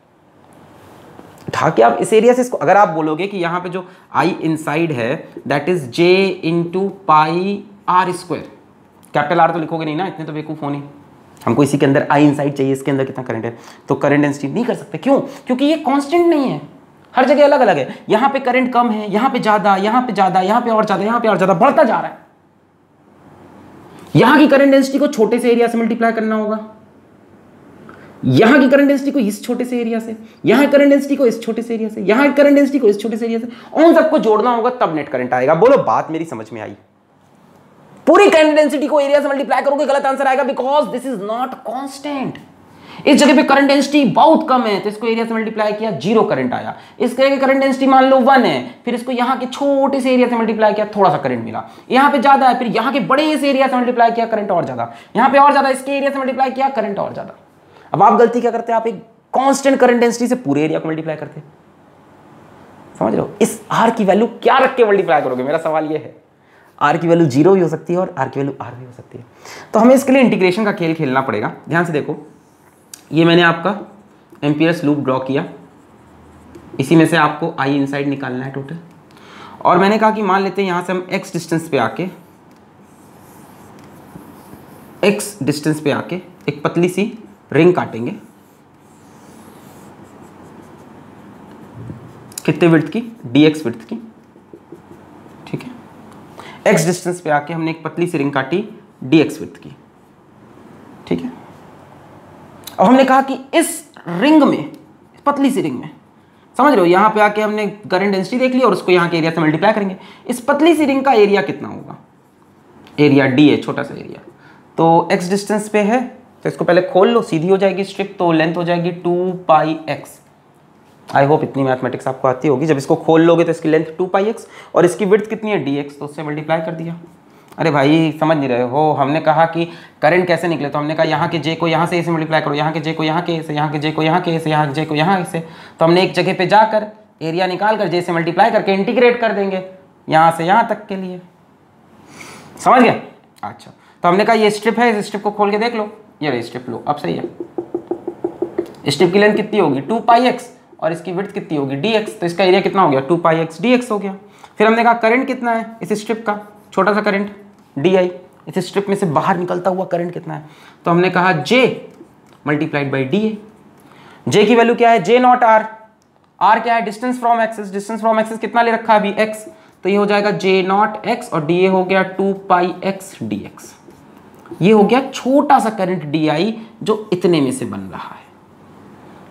उठा के आप इस एरिया से इसको, अगर आप बोलोगे कि यहां पे जो आई इनसाइड है that is J into pi R square, capital R तो लिखोगे नहीं ना, इतने तो बेवकूफ होने, हमको इसी के अंदर आई इनसाइड चाहिए, इसके अंदर कितना करंट है, तो करंट डेंसिटी नहीं कर सकते। क्यों? क्योंकि ये कांस्टेंट नहीं है, हर जगह अलग अलग है। यहां पे करंट कम है, यहां पे ज्यादा, यहां पे ज्यादा, यहां पे और ज्यादा, यहां पे और ज्यादा, बढ़ता जा रहा है। यहां की करंट डेंसिटी को छोटे से एरिया से मल्टीप्लाई करना होगा, यहां की करंट डेंसिटी को इस छोटे से एरिया से, यहां की करंट डेंसिटी को इस छोटे से एरिया से, यहां की करंट डेंसिटी को इस छोटे से एरिया से, उन सबको जोड़ना होगा तब नेट करंट आएगा। बोलो बात मेरी समझ में आई? पूरी करंट डेंसिटी को एरिया से मल्टीप्लाई करोगे गलत आंसर आएगा, because this is not constant. इस जगह पे करंट डेंसिटी बहुत कम है तो इसको एरिया से मल्टीप्लाई किया, जीरो करंट आया। इस जगह की करंट डेंसिटी मान लो वन है, फिर इसको यहाँ के छोटे से एरिया से मल्टीप्लाई किया, थोड़ा सा करंट मिला। यहाँ पे ज्यादा है, फिर यहाँ के बड़े से एरिया से मल्टीप्लाई किया, करंट और ज्यादा। यहाँ पे और ज्यादा, इसके एरिया से मल्टीप्लाई किया, करंट और ज्यादा। अब आप गलती क्या करते हैं, आप एक कांस्टेंट करंट डेंसिटी से पूरे एरिया को मल्टीप्लाई करते हैं, समझ रहे हो? इस आर की वैल्यू क्या रख के मल्टीप्लाई करोगे, मेरा सवाल ये है। आर की वैल्यू जीरो भी हो सकती है और आर की वैल्यू आर भी हो सकती है, तो हमें इसके लिए इंटीग्रेशन का खेल खेलना पड़ेगा। ध्यान से देखो, ये मैंने आपका एम्पियर्स लूप ड्रॉ किया, इसी में से आपको आई इनसाइड निकालना है टोटल। और मैंने कहा कि मान लेते हैं यहाँ से हम x डिस्टेंस पे आके x डिस्टेंस पे आके एक पतली सी रिंग काटेंगे, कितने विड्थ की? dx विड्थ की, ठीक है। x डिस्टेंस पे आके हमने एक पतली सी रिंग काटी dx विड्थ की, ठीक है। और हमने कहा कि इस रिंग में, पतली सी रिंग में, समझ रहे हो, यहां पे आके हमने करंट डेंसिटी देख ली और उसको यहां के एरिया से मल्टीप्लाई करेंगे। इस पतली सी रिंग का एरिया कितना होगा? एरिया डी है, छोटा सा एरिया, तो x डिस्टेंस पे है तो इसको पहले खोल लो, सीधी हो जाएगी स्ट्रिप, तो लेंथ हो जाएगी two pi X. I hope इतनी मैथमेटिक्स आपको आती होगी। जब इसको खोल लोगे तो इसकी लेंथ टू पाई एक्स और इसकी विड्थ कितनी है डी एक्स, तो उससे मल्टीप्लाई कर दिया। अरे भाई समझ नहीं रहे हो, हमने कहा कि करंट कैसे निकले, तो हमने कहा यहाँ के जे को यहाँ से ऐसे मल्टीप्लाई करो, यहाँ के जे को यहाँ के ऐसे, यहाँ के जे को यहाँ के ऐसे, यहाँ के जे को यहाँ ऐसे। तो हमने एक जगह पे जाकर एरिया निकाल कर जे से मल्टीप्लाई करके इंटीग्रेट कर देंगे यहाँ से यहाँ तक के लिए, समझ गए? अच्छा, तो हमने कहा ये स्ट्रिप है, इस स्ट्रिप को खोल के देख लो, ये रही स्ट्रिप लो, अब सही है। स्ट्रिप की लेंथ कितनी होगी? टू पाई एक्स और इसकी विड्थ कितनी होगी? डी एक्स, तो इसका एरिया कितना हो गया? Two pi X D X हो गया। फिर हमने कहा करंट कितना है इस स्ट्रिप का, छोटा सा करंट डी आई, इस स्ट्रिप में से बाहर निकलता हुआ करंट कितना है, तो हमने कहा J multiplied by D A. J की वैल्यू क्या है? जे नॉट आर, आर क्या है? Distance from axis, distance from axis कितना ले रखा है अभी? एक्स, तो ये हो जाएगा जे नॉट एक्स और डी ए हो गया two pi X D X. ये हो गया छोटा सा करंट डी आई जो इतने में से बन रहा है।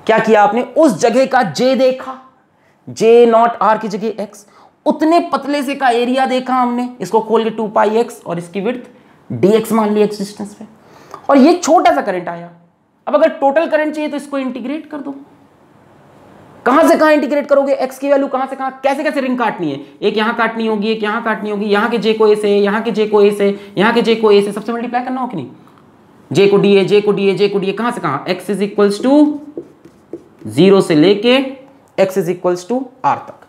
क्या किया आपने, उस जगह का जे देखा, जे नॉट आर की जगह एक्स, उतने पतले से का एरिया देखा हमने, इसको खोल के टू पाई एक्स और इसकी विड्थ डी एक्स मान लिया एक्स डिस्टेंस पे, और ये छोटा सा करंट आया। अब अगर टोटल करंट चाहिए तो इसको इंटीग्रेट कर दो। कहां से कहां इंटीग्रेट करोगे, एक्स की वैल्यू कहां से कहां, कैसे कैसे रिंग काटनी है, एक यहां काटनी होगी, एक यहां काटनी होगी, यहां के जे को ए से, यहां के जे को ए से, यहां के जे को ए से, सबसे मल्टीप्लाई करना हो कि नहीं, जे को डी ए, जे को डी ए, जे को डी ए, कहां से कहां, X is equals to zero से लेके X is equals to R तक,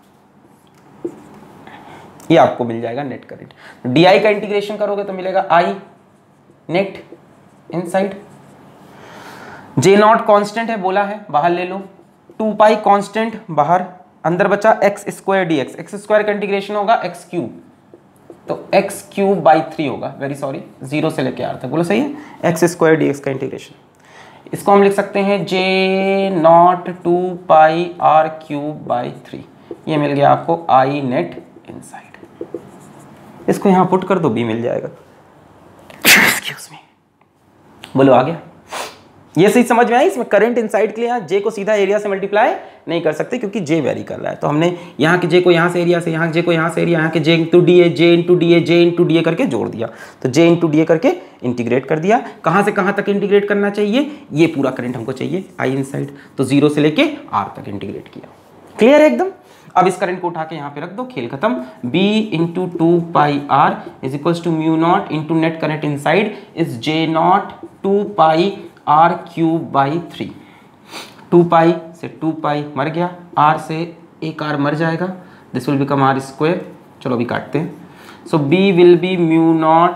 ये आपको मिल जाएगा नेट करंट। डी आई का इंटीग्रेशन करोगे तो मिलेगा I net inside, J naught constant है बोला है, बाहर ले लो, टू पाई कांस्टेंट बाहर, अंदर बचा X square D X, X square का इंटीग्रेशन होगा एक्स क्यूब, तो एक्स क्यूब बाई थ्री होगा, वेरी सॉरी, जीरो से लेके आर तक, बोलो सही है, एक्स स्क्वायर डी एक्स का इंटीग्रेशन। इसको हम लिख सकते हैं J naught two pi R cube by three, ये मिल गया आपको आई नेट इनसाइड। इसको यहां पुट कर दो, बी मिल जाएगा। एक्सक्यूज मी, बोलो आ गया, ये सही समझ में आई। इसमें करंट इनसाइड के लिए यहाँ जे को सीधा एरिया से मल्टीप्लाई नहीं कर सकते क्योंकि जे वेरी कर रहा है, तो हमने यहाँ के जे को यहाँ से एरिया से, यहाँ जे को यहाँ से एरिया, यहाँ के J into D A, J into D A, J into D A करके जोड़ दिया, तो जे इंटू डी ए करके इंटीग्रेट कर दिया। कहाँ से कहाँ तक इंटीग्रेट करना चाहिए, ये पूरा करंट हमको चाहिए आई इनसाइड, तो जीरो से लेके आर तक इंटीग्रेट किया। क्लियर है एकदम। अब इस करंट को उठा के यहाँ पे रख दो, खेल खत्म। B into two pi R is equals to mu naught into net current inside is J naught two pi R cube by three, two pi से टू पाई मर गया, आर से एक आर मर जाएगा, this will become R square. चलो अभी काटते हैं। So B will be mu naught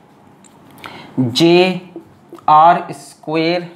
J R square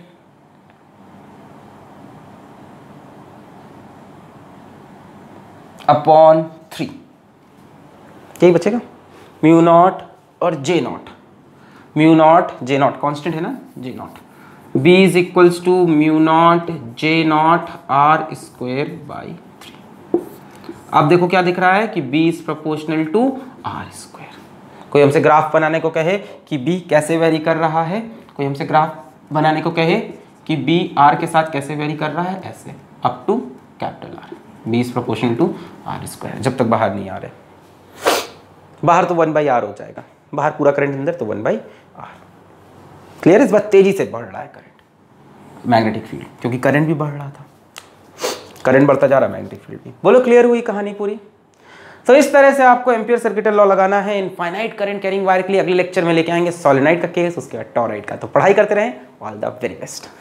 upon three, यही बचेगा, म्यू नॉट और J naught, mu naught J naught constant है ना, J naught, b is equals to mu naught j naught R square by three. अब देखो क्या दिख रहा है कि b is proportional to r square. कोई हमसे ग्राफ बनाने को कहे कि b कैसे वेरी कर रहा है, कोई हमसे ग्राफ बनाने को कहे कि b r के साथ कैसे वेरी कर रहा है, ऐसे up to capital R, b is proportional to r square, जब तक बाहर नहीं आ रहे। बाहर तो वन बाई आर हो जाएगा, बाहर पूरा करंट अंदर तो वन बाई आर। क्लियर, इस बात तेजी से बढ़ रहा है करंट, मैग्नेटिक फील्ड, क्योंकि करंट भी बढ़ रहा था, करंट बढ़ता जा रहा है, मैग्नेटिक फील्ड भी। बोलो क्लियर हुई कहानी पूरी। तो इस तरह से आपको एम्पियर सर्किटल लॉ लगाना है इनफाइनाइट करंट कैरिंग वायर के लिए। अगले लेक्चर में लेके आएंगे सोलेनोइड का केस, उसके बाद टॉरॉइड का। तो पढ़ाई करते रहें, ऑल द वेरी बेस्ट।